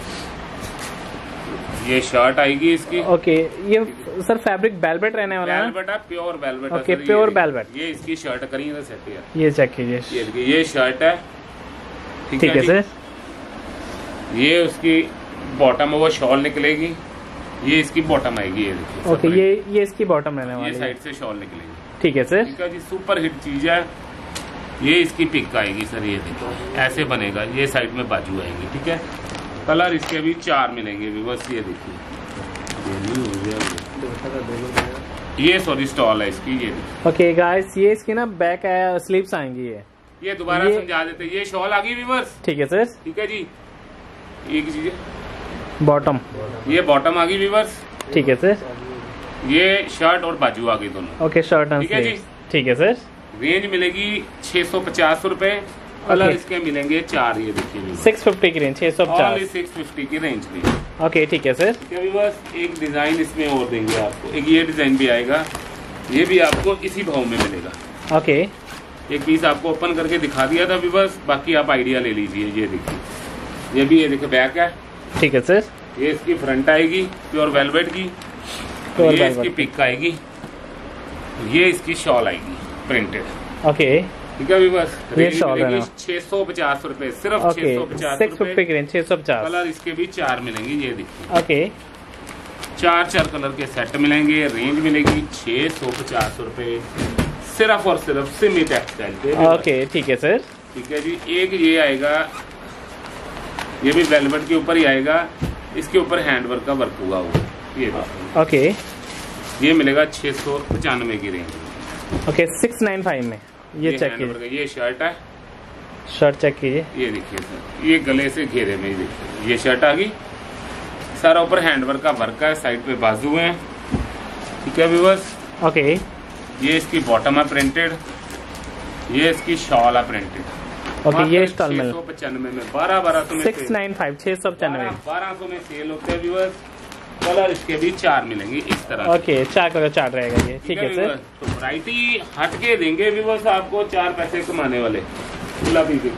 ये शर्ट आएगी इसकी। ओके, ये सर फैब्रिक वेलवेट रहने वाला है। वेलवेट है, pure velvet. Okay, pure velvet. ये इसकी शर्ट करी है सेट है। ये चेक कीजिए। ये देखिए, ये शर्ट है। ठीक है सर। ये उसकी बॉटम है, वो शॉल निकलेगी। ये इसकी बॉटम आएगी। ये देखिए। ओके, ये इसकी बॉटम रहने वाली है। ये साइड से शॉल निकलेगी। ठीक है सर। ठीक है जी, सुपर हिट चीज है। ये इसकी पिक आएगी सर, ये देखो ऐसे बनेगा। ये साइड में बाजू आएगी। ठीक है, कलर इसके भी 4 मिलेंगे बस। ये देखिए, ये सॉरी स्टॉल है इसकी। ये ओके गाइस, ये इसकी ना बैक स्लीव्स आएंगी। ये दोबारा समझा देते। ये शॉल आ गई व्यूअर्स। ठीक है सर। ठीक है जी। एक चीज बॉटम, ये बॉटम आ गई व्यूअर्स। ठीक है सर। ये शर्ट और बाजू आ गई दोनों। ओके, शर्ट एंड ठीक है जी। ठीक है सर। रेंज मिलेगी 650 रुपए। कलर इसके मिलेंगे 4। ये देखिए, 650 की रेंज, 650। 650 की रेंज में। ओके ठीक है सर। बस एक डिजाइन इसमें और देंगे आपको। एक ये डिजाइन भी आएगा, ये भी आपको इसी भाव में मिलेगा। ओके, एक पीस आपको ओपन करके दिखा दिया था बस, बाकी आप आइडिया ले लीजिए। ये देखिए, ये भी ये देखिए बैक है। ठीक है सर। ये इसकी फ्रंट आएगी प्योर वेलवेट की। ये इसकी पिक आएगी। ये इसकी शॉल आएगी प्रिंटेड। ओके, ठीक है बस। ये शॉल है 650 रुपए, सिर्फ 650 650 की रेंज, 650। कलर इसके भी 4 मिलेंगे। ये देखिए, ओके, 4 कलर के सेट मिलेंगे। रेंज मिलेगी 650 रुपए, सिर्फ और सिर्फ सिमी टेक्सटाइल पे। ओके ठीक है सर। ठीक है जी। एक ये आएगा, ये भी वेलवेट के ऊपर ही आएगा। इसके ऊपर हैंडवर्क का वर्क हुआ हुआ। ये ओके, ये मिलेगा 695 की रेंज। ओके, 695 में। ये चेक कीजिए। ये शर्ट है। शर्ट चेक कीजिए। ये देखिए सर, ये गले से घेरे में। देखिए, ये शर्ट आ गई। सारा ऊपर हैंडवर्क का वर्क है, साइड पे बाजू है। ठीक है व्यूअर्स। ओके, ये इसकी बॉटम है प्रिंटेड। ये इसकी शॉल है प्रिंटेड। ओके, ये स्टॉल में 695 में 1200 में 695 695 1200 में सेल होते हैं व्यूअर्स। कलर इसके भी 4 मिलेंगे इस तरह। ओके, 4 कलर चार्ट रहेगा ये। ठीक है सर। तो वैरायटी हट के देंगे व्यूअर्स आपको, 4 पैसे कमाने वाले। गुलाबी की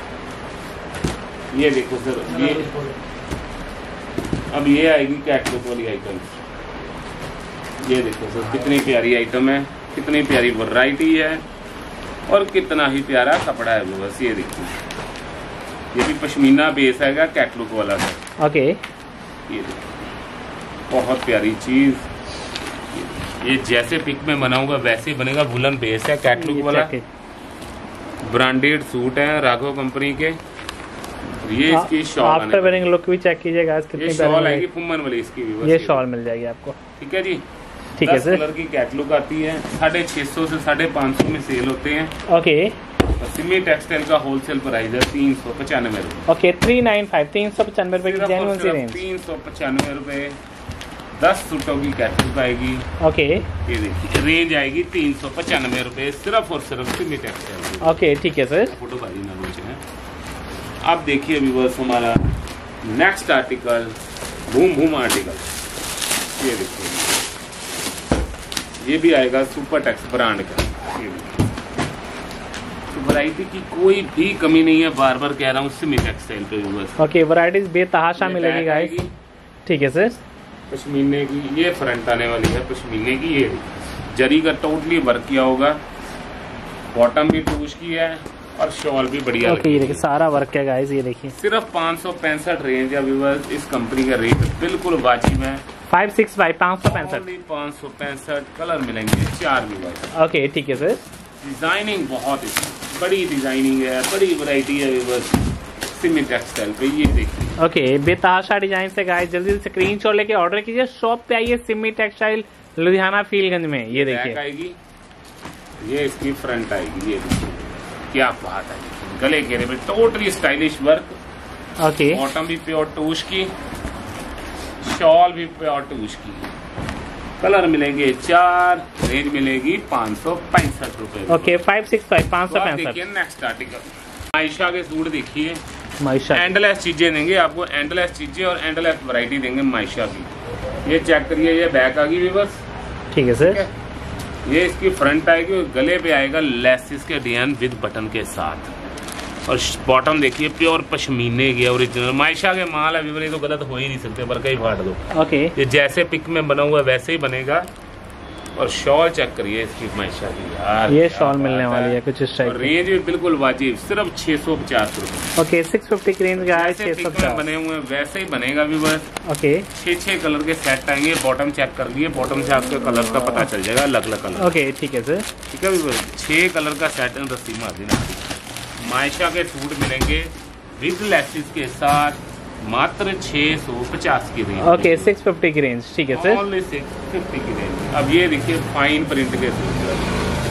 ये देखो सर, ये अब ये आएगी कैटलॉग वाली आइटम। ये देखो सर, कितनी प्यारी आइटम है, कितनी प्यारी वैरायटी है और कितना ही प्यारा कपड़ा है व्यूअर्स। ये देखिए, ये भी पश्मीना बेस आएगा कैटलॉग वाला सर। ओके, ये देखिए, बहुत प्यारी चीज। ये जैसे पिक में बनाऊंगा वैसे ही बनेगा। वुलन बेस है, कैटलॉग वाला, ब्रांडेड सूट है राघव कंपनी के। ये इसकी शॉल, आफ्टर वेयरिंग लुक भी चेक कीजिएगा। कितनी शॉल आएगी फुम्मन वाली इसकी। ये शॉल मिल जाएगी आपको। ठीक है जी। ठीक है सर। कलर की कैटलॉग आती है, 650 से 550 में सेल होते हैं। ओके। और सिमी टेक्सटाइल का होलसेल प्राइस है 395 रुपए। ओके 395 395 रुपए की जेन्युइन सी रेंज। 395 रुपए 10 सूटों की कैटलॉग आएगी। ओके ये देखिए रेंज आएगी 395 रुपए सिर्फ और सिर्फ सिमी टेक्सटाइल। ओके ठीक है सर। फोटो भाजी ना नीचे है। अब देखिए व्यूअर्स हमारा next article boom boom article. ये देखिए ये भी आएगा सुपर टेक्स ब्रांड का। ये देखिए तो वैरायटी की कोई भी कमी नहीं है, बार बार कह रहा हूँ सिमी टेक्सटाइल पे व्यूअर्स। ओके वैरायटीज बेतहाशा मिलेगी गाइस। ठीक है सर। पश्मीने की ये फ्रंट आने वाली है, पश्मीने की ये जरी का टोटली वर्क किया होगा। बॉटम भी टूश की है और शॉल भी बढ़िया। ओके ये देखिए सारा वर्क है गाइस। ये देखिए सिर्फ 565 रेंज है व्यूअर्स। इस कंपनी का रेट बिल्कुल वाजिब है। 565 565 565 कलर मिलेंगे 4 व्यूअर्स। ओके ठीक है सर। डिजाइनिंग बहुत बड़ी डिजाइनिंग है, बड़ी वैरायटी है व्यूअर्स सिमी टेक्सटाइल पे। ये देखिए ओके बेतहाशा डिजाइन से गाइस जल्दी से स्क्रीनशॉट लेके ऑर्डर कीजिए। शॉप पे आइए सिमी टेक्सटाइल लुधियाना फीलगंज में। ये देखिए आएगी, ये इसकी फ्रंट आएगी। ये देखिए क्या बात है, गले घेरे में totally stylish work. Okay bottom भी प्योर टूश की, शॉल भी प्योर टूश की। कलर मिलेंगे 4, रेंज मिलेगी 565 रुपए। ओके 565 तो आप 565। देखिए नेक्स्ट आर्टिकल आयशा के सूट देखिए। मायशा एंडलेस चीजें देंगे आपको, एंडलेस चीजें और एंडलेस वैरायटी देंगे मायशा की। ये चेक करिए, ये बैक आ गई बस। ठीक है सर। ये इसकी फ्रंट आएगी और गले पे आएगा लेसिस के डिजाइन विद बटन के साथ। और बॉटम देखिए प्योर पश्मीने की ओरिजिनल मायशा के माल है। ये तो गलत हो ही नहीं सकते, पर कहीं फाड़ दो। ओके ये जैसे पिक में बना हुआ वैसे ही बनेगा। और शॉल चेक करिए इसकी मायशा की यार, ये शॉल मिलने वाली है कुछ इस टाइप की। रेंज भी बिल्कुल वाजिब, सिर्फ 650 रुपए। ओके 650 की रेंज का है। जैसे पिक में बने हुए वैसे ही बनेगा भी बस। ओके 6 कलर के सेट आएंगे। बॉटम चेक कर लिए, बॉटम से आपके कलर का पता चल जाएगा, अलग अलग कलर। ओके ठीक है सर। ठीक है भी 6 कलर का सेट रस्सी मार देना। मायशा के सूट मिलेंगे विद लेसिस के साथ मात्र 650 की रेंज। ओके 650 की रेंज। ठीक है सर। ओनली 650 की रेंज। अब ये देखिए फाइन प्रिंट के सूट,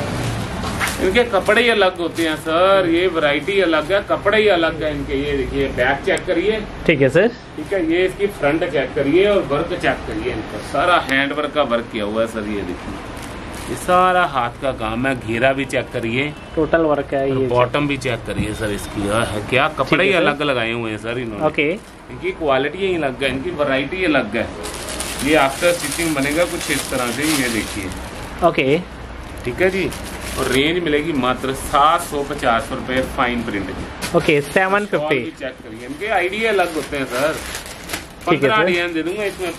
इनके कपड़े ही अलग होते हैं सर। ये वैरायटी अलग है, कपड़े ही अलग है इनके। ये देखिए बैक चेक करिए। ठीक है सर। ठीक है, ये इसकी फ्रंट चेक करिए और वर्क चेक करिए। इनका सारा हैंड वर्क का वर्क किया हुआ है सर। ये देखिए ये सारा हाथ का काम है। घेरा भी चेक करिए, टोटल वर्क है ये। बॉटम भी चेक करिए सर इसकी। है क्या कपड़े ही अलग लगाए हुए हैं सर इन्होंने। ओके इनकी क्वालिटी ही अलग है, इनकी वैरायटी अलग है। ये आफ्टर स्टिचिंग बनेगा कुछ इस तरह से। ये देखिए ओके ठीक है जी। और रेंज मिलेगी मात्र 750 रुपए फाइन प्रिंट की। ओके 750। चेक करिए, इनके आइडिया अलग होते हैं सर। ठीक है 15 सर। डिजाइन दे दूंगा इसमें।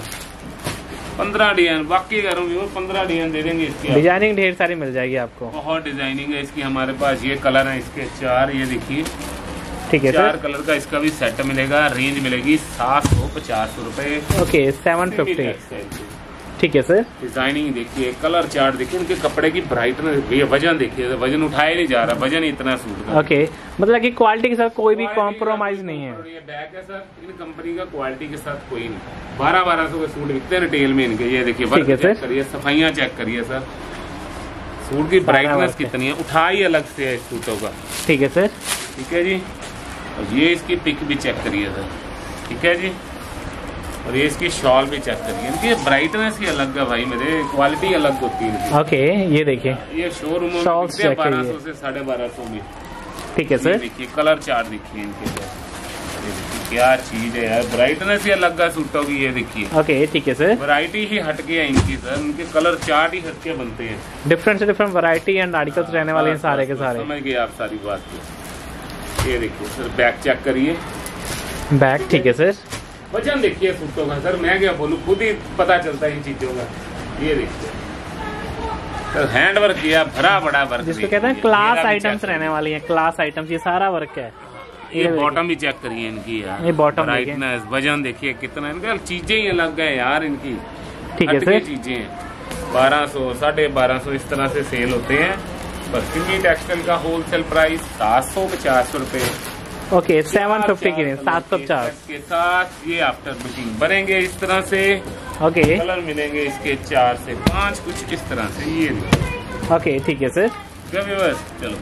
15 डिजाइन बाकी कह रहा हूँ 15 डिजाइन दे देंगे इसकी। डिजाइनिंग ढेर सारी मिल जाएगी आपको। बहुत डिजाइनिंग है इसकी हमारे पास। ये कलर है इसके 4। ये देखिए ठीक है 4 सर। कलर का इसका भी सेट मिलेगा। रेंज मिलेगी 750 रुपए। ओके 750। ठीक है सर। डिजाइनिंग देखिए, कलर चार्ट देखिए, उनके कपड़े की ब्राइटनेस, वजन देखिए, वजन उठाया नहीं जा रहा, वजन इतना सूट का। ओके मतलब कि क्वालिटी के साथ कोई भी कॉम्प्रोमाइज नहीं है। ये बैग है सर, इन कंपनी का क्वालिटी के साथ कोई नहीं। 1200 के सूट बिकते हैं रिटेल में इनके। ये देखिए वर्क चेक करिए, सफाइयाँ चेक करिए सर। सूट की ब्राइटनेस कितनी है, उठाई अलग से है इस सूटों का। ठीक है सर। ठीक है जी। और ये इसकी पिक भी चेक करिए सर। ठीक है जी। और ये इसकी शॉल भी चेक करिए। इनकी ब्राइटनेस ही अलग है भाई मेरे, क्वालिटी अलग होती है इनकी। ओके ये देखिए ये शोरूम में 1200 से 1250 में। ठीक है सर। देखिए कलर चार्ट देखिए इनके। क्या चीज है यार, ब्राइटनेस ही अलग है सूटों की। ये देखिए ओके ठीक है सर। वैरायटी ही हटके है इनकी सर। इनके कलर चार्ट ही हटके बनते हैं। डिफरेंट से डिफरेंट वैरायटी एंड आर्टिकल्स रहने वाले हैं सारे के सारे। समझ गए आप सारी बात को। ये देखिए सर बैक चेक करिए। बैक ठीक है सर। वजन देखिए सूटों का सर, मैं क्या बोलूं, खुद ही पता चलता है इन चीजों का। ये देखिए सर हैंड वर्क किया, भरा बड़ा वर्क, जिसको कहते हैं क्लास आइटम्स रहने वाली हैं। क्लास आइटम्स ये सारा वर्क है। ये बॉटम भी चेक करिए इनकी यार। ये बॉटम ब्राइटनेस, वजन देखिए कितना। इनका चीजें ही अलग है यार इनकी। ठीक है सर। चीजें 1200 1250 इस तरह से सेल होते हैं। बस सिमी टेक्सटाइल का होलसेल प्राइस 750 रुपए। ओके 750 की रेंज 750 के साथ ये आफ्टर बुकिंग बनेंगे इस तरह से। ओके कलर मिलेंगे इसके 4 से 5 कुछ इस तरह से। ये ओके ठीक है सर। व्यूअर्स चलो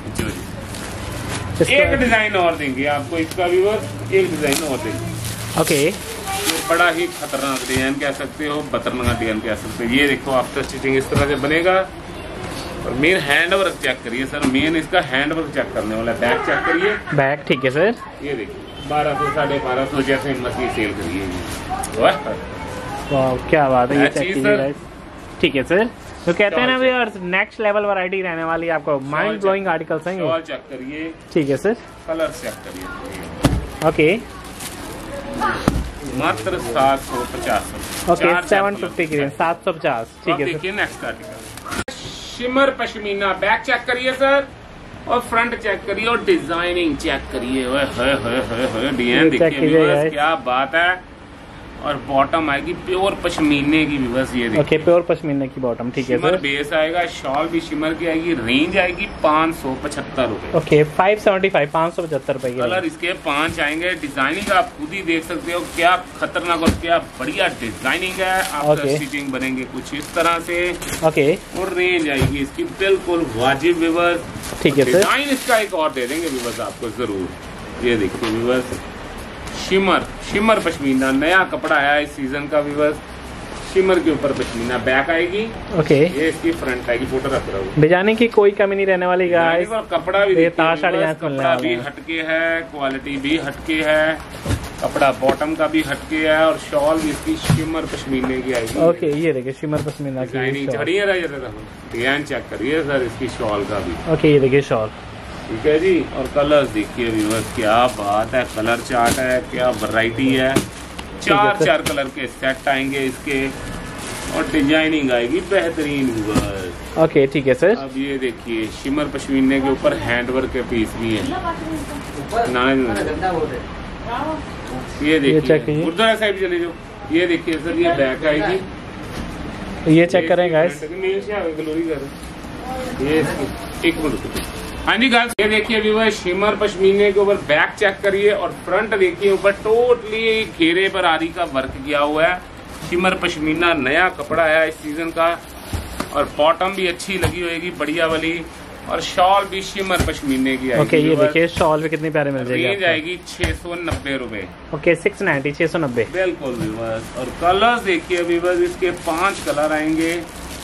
एक डिजाइन और देंगे आपको इसका व्यूअर्स, एक डिजाइन और देंगे। ओके ये बड़ा ही खतरनाक डिजाइन कह सकते हो, खतरनाक डिजाइन कह सकते हो। ये देखो आफ्टर स्टिचिंग इस तरह से बनेगा। और मेन हैंड वर्क चेक करिए सर, मेन इसका हैंड वर्क चेक करने वाला। बैक चेक करिए, बैक ठीक है सर। ये देखिए 1200 1250 जैसे हिम्मत की सेल करिए। वाह क्या बात है, ये चेक कीजिए गाइस। ठीक है सर, तो कहते हैं ना व्यूअर्स नेक्स्ट लेवल वैरायटी रहने वाली है आपको, माइंड ब्लोइंग आर्टिकल्स हैं। शॉल चेक करिए, ठीक है सर। कलर चेक करिए। ओके मात्र 750। ओके 750 की रेंज 750। ठीक है देखिए next article shimmer pashmina. Back check करिए सर और फ्रंट चेक करिए और डिजाइनिंग चेक करिए। डिजाइन देखिए क्या बात है। और बॉटम आएगी प्योर पश्मीने की व्यूअर्स। ये देखिए ओके प्योर पश्मीने की बॉटम। ठीक है सर। बेस आएगा, शॉल भी शिमर की आएगी, रेंज आएगी 575 रुपए। ओके 575 575 रुपए की। कलर इसके 5 आएंगे। डिजाइनिंग आप खुद ही देख सकते हो क्या खतरनाक और क्या बढ़िया डिजाइनिंग है। आपका स्टिचिंग बनेंगे कुछ इस तरह से। ओके और रेंज आएगी इसकी बिल्कुल वाजिब व्यूअर्स। ठीक है सर। डिजाइन इसका एक और दे देंगे व्यूअर्स आपको जरूर। ये देखिए व्यूअर्स शिमर पश्मीना नया कपड़ा आया इस सीजन का व्यूअर्स। शिमर के ऊपर पश्मीना बैक आएगी। ओके ये इसकी फ्रंट आएगी। फोटो रख रहा हूँ। डिजाइनिंग की कोई कमी नहीं रहने वाली गाइस। कपड़ा भी कपड़ा भी हटके है, क्वालिटी भी हटके है, कपड़ा बॉटम का भी हटके है और शॉल भी इसकी शिमर पश्मीने की आएगी। ओके ये देखिए शिमर पश्मीना की डिजाइन चेक करिए सर इसकी शॉल का भी। ओके ये देखिए शॉल। ठीक है जी। और कलर्स देखिए व्यूअर्स क्या बात है, कलर चार्ट है, क्या वैरायटी है। 4 कलर के सेट आएंगे इसके और डिजाइनिंग आएगी बेहतरीन व्यूअर्स। ओके ठीक है सर। अब ये देखिए शिमर पश्मीने के ऊपर हैंडवर्क के पीस भी है। ये देखिए गुरुद्वारा साहिब चले जाओ। ये देखिए सर ये बैक आएगी। ये चेक करें गाइस। ये एक मिनट। हाँ जी गाइस ये देखिए व्यूअर्स शिमर पश्मीने के ऊपर बैक चेक करिए और फ्रंट देखिए ऊपर टोटली घेरे पर आरी का वर्क किया हुआ है। शिमर पश्मीना नया कपड़ा है इस सीजन का। और बॉटम भी अच्छी लगी होगी बढ़िया वाली। और शॉल भी शिमर पश्मीने की आएगी। ओके ये देखिए शॉल भी कितनी प्यारी मिल जाएगी। रेंज आएगी 690 रुपए। ओके 690 690 बिल्कुल व्यूअर्स। और कलर्स देखिए व्यूअर्स इसके 5 कलर आएंगे।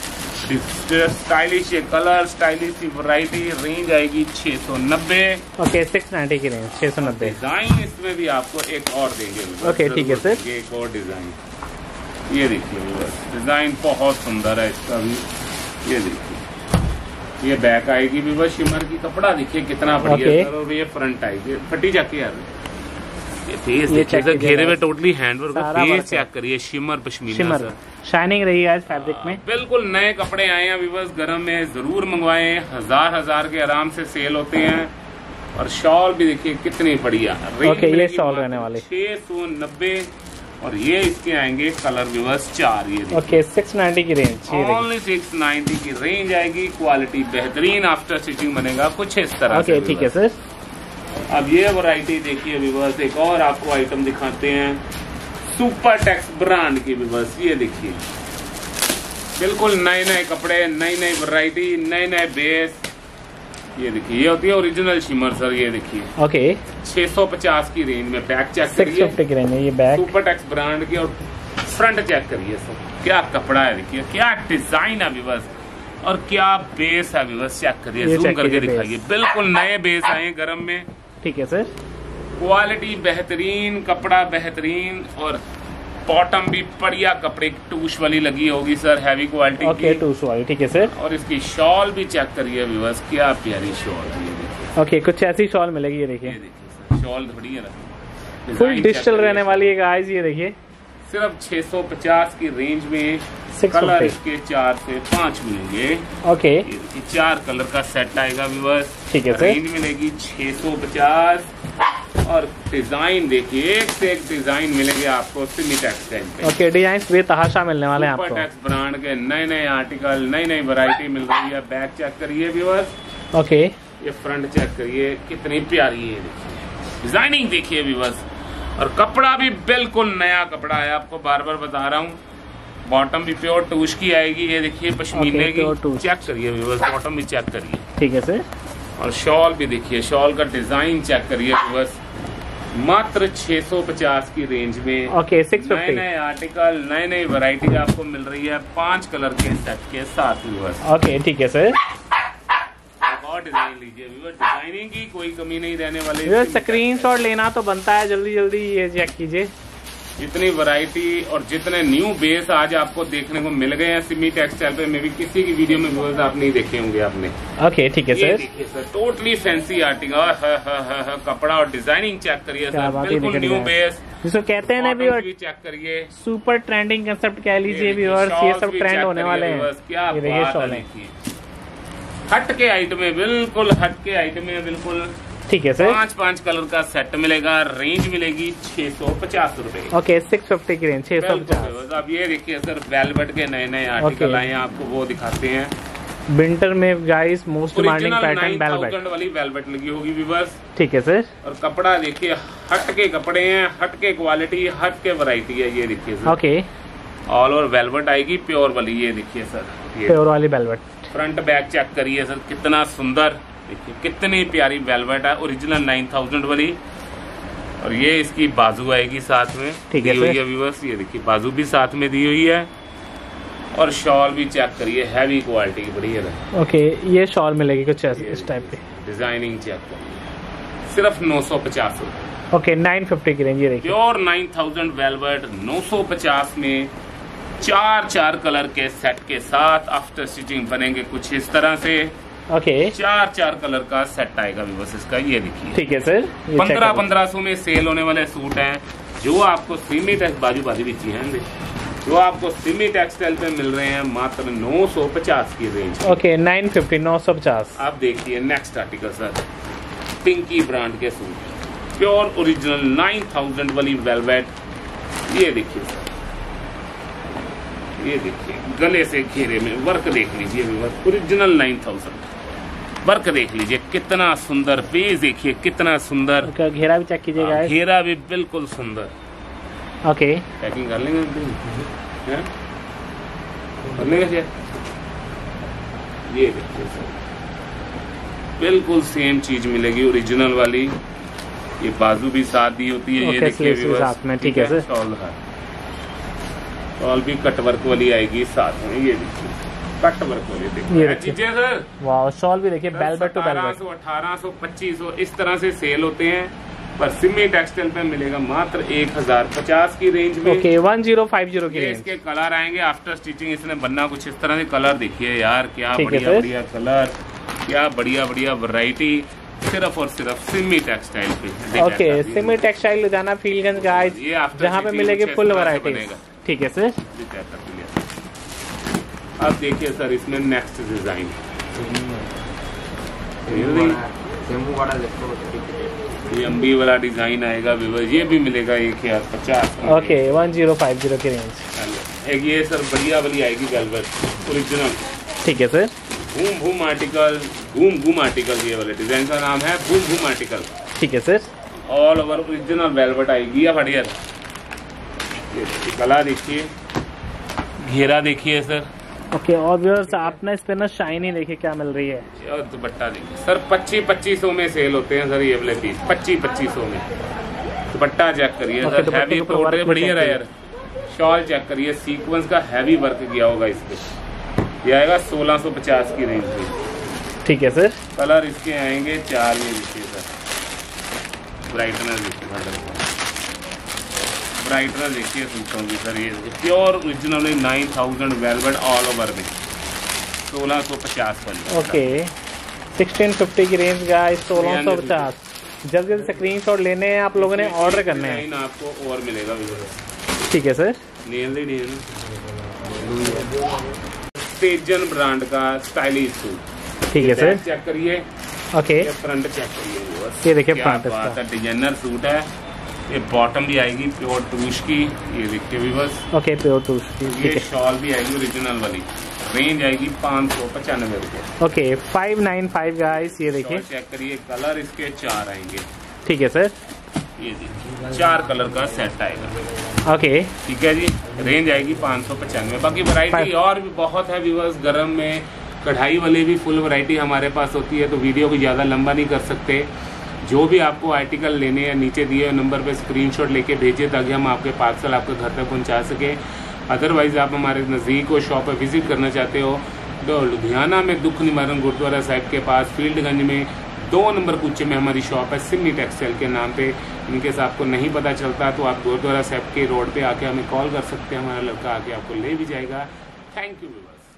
Stylish colour, stylish variety. Range आएगी 690। ओके 690 की रेंज 690। डिजाइन इसमें भी आपको एक और देंगे। ओके ठीक है सर। एक और डिजाइन ये देखिए डिजाइन बहुत सुंदर है इसका भी। ये देखिए ये बैक आएगी भी शिमर की। कपड़ा देखिए कितना बढ़िया सर। और ये फ्रंट आएगी फटी जाके यार। ये घेरे में टोटली हैंडवर्क फेस चेक करिए शिमर पश्मीना शाइनिंग रही है फैब्रिक में। बिल्कुल नए कपड़े आए हैं व्यूअर्स। गरम में जरूर मंगवाएं। हजार के आराम से सेल होते हैं। और शॉल भी देखिए कितनी बढ़िया। ओके ये शॉल रहने वाले 690। और ये इसके आएंगे कलर व्यूअर्स 4। ये ओके 690 की रेंज। ओनली 690 की रेंज आएगी। क्वालिटी बेहतरीन आफ्टर स्टिचिंग बनेगा कुछ इस तरह। ओके ठीक है सर। अब ये वैरायटी देखिए व्यूअर्स एक और आपको आइटम दिखाते हैं सुपर टेक्स ब्रांड की व्यूअर्स। ये देखिए बिल्कुल नए कपड़े, नई वैरायटी, नए बेस। ये देखिए ये होती है ओरिजिनल शिमर सर। ये देखिए ओके 650 की रेंज में। बैक चेक करिए 650 की रेंज में ये बैक सुपर टेक्स ब्रांड की। और फ्रंट चेक करिए सर क्या कपड़ा है। देखिए क्या डिजाइन है व्यूअर्स और क्या बेस है व्यूअर्स। चेक करिए जूम करके दिखाइए। बिल्कुल नए बेस आए गरम में। ठीक है सर। क्वालिटी बेहतरीन, कपड़ा बेहतरीन और बॉटम भी बढ़िया कपड़े टूश वाली लगी होगी सर। हैवी क्वालिटी की टूश वाली। ठीक है सर। और इसकी शॉल भी चेक करिए व्यूअर्स क्या प्यारी शॉल है। ओके कुछ ऐसी शॉल मिलेगी। ये देखिए शॉल बढ़िया फुल डिजिटल रहने वाली है गाइस। ये देखिए सिर्फ 650 की रेंज में। कलर इसके 4 से 5 मिलेंगे। ओके 4 कलर का सेट आएगा व्यूअर्स। ठीक है सर। रेंज मिलेगी 650। और डिजाइन देखिए एक से एक डिजाइन मिलेंगे आपको सिमी टेक्सटाइल पे। ओके डिजाइन बेतहाशा मिलने वाले हैं आपको। सुपर टेक्स ब्रांड के नए आर्टिकल, नई वैरायटी मिल रही है। बैक चेक करिए व्यूअर्स। ओके ये फ्रंट चेक करिए कितनी प्यारी है। डिजाइनिंग देखिए व्यूअर्स। और कपड़ा भी बिल्कुल नया कपड़ा है। आपको बार बार बता रहा हूँ बॉटम भी प्योर टूश की आएगी, ये देखिए पश्मीने Okay, pure की। टूश। चेक करिए व्यूअर्स, बॉटम भी चेक करिए। ठीक है सर। और शॉल भी देखिए, शॉल का डिजाइन चेक करिए व्यूअर्स। मात्र 650 की रेंज में ओके, नए 650। नए आर्टिकल, नई नई वैरायटी आपको मिल रही है 5 कलर के सेट के साथ व्यूअर्स। ओके, ठीक है सर। एक और डिजाइन लीजिए व्यूअर्स, डिजाइनिंग की कोई कमी नहीं रहने वाली। स्क्रीनशॉट लेना तो बनता है, जल्दी जल्दी ये चेक कीजिए। जितनी वैरायटी और जितने न्यू बेस आज आपको देखने को मिल गए हैं सिमी टेक्सटाइल पे, में भी किसी की वीडियो में व्यूअर्स आप नहीं देखे होंगे आपने। ओके, ठीक है ये सर। देखिए सर, टोटली फैंसी आर्टिकल, कपड़ा और डिजाइनिंग चेक करिए क्या सर, बात है, बिल्कुल निकल न्यू गया। बेस। जिसको कहते हैं ना भी, और भी चेक करिए, सुपर ट्रेंडिंग कंसेप्ट कह लीजिए व्यूअर्स, ये सब ट्रेंड होने वाले हैं। क्या ये देखिए बात शॉल है, है। हट के आइटम है, बिल्कुल हट के आइटम है, बिल्कुल। ठीक है सर। 5 कलर का सेट मिलेगा, रेंज मिलेगी 650 रुपए। ओके, 650 की रेंज, 650। अब ये देखिए सर, वेलवेट के नए नए आर्टिकल Okay. आए हैं, आपको वो दिखाते हैं। विंटर में guys most demanding pattern velvet 9000 वाली वेलवेट लगी होगी व्यूअर्स। ठीक है सर। और कपड़ा देखिए, हट के कपड़े हैं, हट के क्वालिटी, हट के वैरायटी है। ये देखिए sir, okay, all over velvet आएगी, प्योर वाली। ये देखिए सर, ये प्योर वाली वेलवेट। फ्रंट बैक चेक करिए सर, कितना सुंदर, देखिए कितनी प्यारी वेलवेट है, ओरिजिनल 9000 वाली। और ये इसकी बाजू आएगी साथ में, ठीक है दी हुई सर। है व्यूअर्स। ये देखिए बाजू भी साथ में दी हुई है। और शॉल भी चेक करिए, हैवी क्वालिटी की, बढ़िया है। ओके, ये शॉल मिलेगी कुछ इस टाइप पे। डिजाइनिंग चेक करिए, सिर्फ 950 रुपए। ओके, 950 की रेंज, ये देखिए। प्योर 9000 वेलवेट 950 में 4 कलर के सेट के साथ आफ्टर स्टिचिंग बनेंगे कुछ इस तरह से। ओके, 4 कलर का सेट आएगा भी बस इसका। ये देखिए, ठीक है सर। 1500 में सेल होने वाले सूट हैं, जो आपको सिमी टेक्स बाजू भी चाहिए, जो आपको सिमी टेक्सटाइल पे मिल रहे हैं मात्र 950 की रेंज। ओके, 950, 950। आप देखिए next article sir, Pinky brand के सूट, प्योर ओरिजिनल 9000 वाली वेलवेट। ये देखिए सर, ये देखिए गले से घेरे में वर्क देख लीजिए, ओरिजिनल 9000 वर्क देख लीजिए, कितना सुंदर पेज देखिए, कितना सुंदर। ओके, घेरा भी चेक कीजिएगा। घेरा भी बिल्कुल सुंदर। ओके, पैकिंग कर लेंगे, हैं? कर लेंगे क्या? ये देखिए सर, बिल्कुल सेम चीज मिलेगी, ओरिजिनल वाली। ये बाजू भी साथ दी होती है। ये ओके, देखिए स्लीव्स भी व्यूअर्स, साथ में, ठीक है सर। शॉल है, शॉल भी कट वर्क वाली आएगी साथ में। ये देखिए कट वर्क वाली, ये देखिए देखिए। चीजें सर। वाह, शॉल भी देखिए, वेलवेट टू वेलवेट। 1700, 1800, 2500 इस तरह से सेल होते हैं, पर सिमी टेक्सटाइल पे मिलेगा मात्र 1050 की रेंज में। ओके, 1050 की ये रेंज। इसके कलर आएंगे आफ्टर स्टिचिंग, इसने बनना कुछ इस तरह से। कलर देखिए यार, क्या ठीक है बढ़िया सर। बढ़िया कलर, क्या बढ़िया बढ़िया वैरायटी, सिर्फ और सिर्फ सिमी टेक्सटाइल पे। Okay, Simi textile Ludhiana Fieldganj guys, ये आफ्टर जहाँ पे स्टिचिंग मिलेगी कुछ फुल इस तरह से वैरायटी। बनेगा। ठीक है सर। अब देखिए सर, इसमें नेक्स्ट डिजाइन, ये अम्बी वाला डिजाइन आएगा व्यूअर्स। ये भी मिलेगा 1050। ओके, 1050 की रेंज। एक ये सर बढ़िया वाली आएगी वेलवेट ओरिजिनल। ठीक है सर। घूम घूम आर्टिकल, घूम घूम आर्टिकल, ये वाले डिजाइन का नाम है घूम घूम आर्टिकल। ठीक है sir. All over original velvet आएगी या बढ़िया। गला देखिए, घेरा देखिए सर। ओके, और व्यूअर्स आपने इस पे ना शाइनी देखिए क्या मिल रही है। और दुपट्टा देखिए सर, 2500 में सेल होते हैं सर ये वाले पीस, 2500 में। दुपट्टा चेक करिए ओके, सर, दुपट्टे हैवी के ऊपर वर्क भी बढ़िया चेक यार। शॉल चेक करिए, सीक्वेंस का हैवी वर्क किया होगा इस पे। ये आएगा 1650 की रेंज में। ठीक है सर। कलर इसके आएंगे 4 में। देखिए सर, ब्राइटनर देखिए, ब्राइटनर देखिए सूटों की सर। ये pure original 9000 velvet all over में 1650 वाली। ओके, 1650 की रेंज गाइस, 1650। जल्दी जल्दी स्क्रीनशॉट लेने हैं आप लोगों ने, ऑर्डर करने हैं। डिजाइन आपको और मिलेगा। ठीक है सर। तेजन ब्रांड का स्टाइलिश सूट। ठीक है सर। चेक करिए, ओके, फ्रंट चेक करिए, ये देखिए क्या फ्रंट बात इसका। है, डिजाइनर सूट है। ये बॉटम भी आएगी प्योर टूश की, ये देखिए भी बस। ओके, प्योर टूश की। ये ठीक है। शॉल भी आएगी ओरिजिनल वाली, रेंज आएगी 595 रुपए। ओके, 595 गाइस, ये देखिए। चेक करिए, कलर इसके 4 आएंगे। ठीक है सर। ये देखिए 4 कलर का सेट आएगा। ओके ठीक है जी। रेंज आएगी 595। बाकी वैरायटी और भी बहुत है व्यूअर्स। गरम में कढ़ाई वाले भी फुल वैरायटी हमारे पास होती है, तो वीडियो को ज़्यादा लंबा नहीं कर सकते। जो भी आपको आर्टिकल लेने हैं नीचे दिए हुए नंबर पे स्क्रीनशॉट लेके भेजिए, ताकि हम आपके पार्सल आपके घर तक पहुंचा सकें। अदरवाइज आप हमारे नज़दीक को शॉप पर विजिट करना चाहते हो तो लुधियाना में दुख निवारण गुरुद्वारा साहिब के पास फील्डगंज में 2 नंबर कूचे में हमारी शॉप है सिमी टेक्सटाइल के नाम पे। इनकेस आपको नहीं पता चलता तो आप गुरुद्वारा साहिब के रोड पे आके हमें कॉल कर सकते हैं, हमारा लड़का आके आपको ले भी जाएगा। Thank you viewers.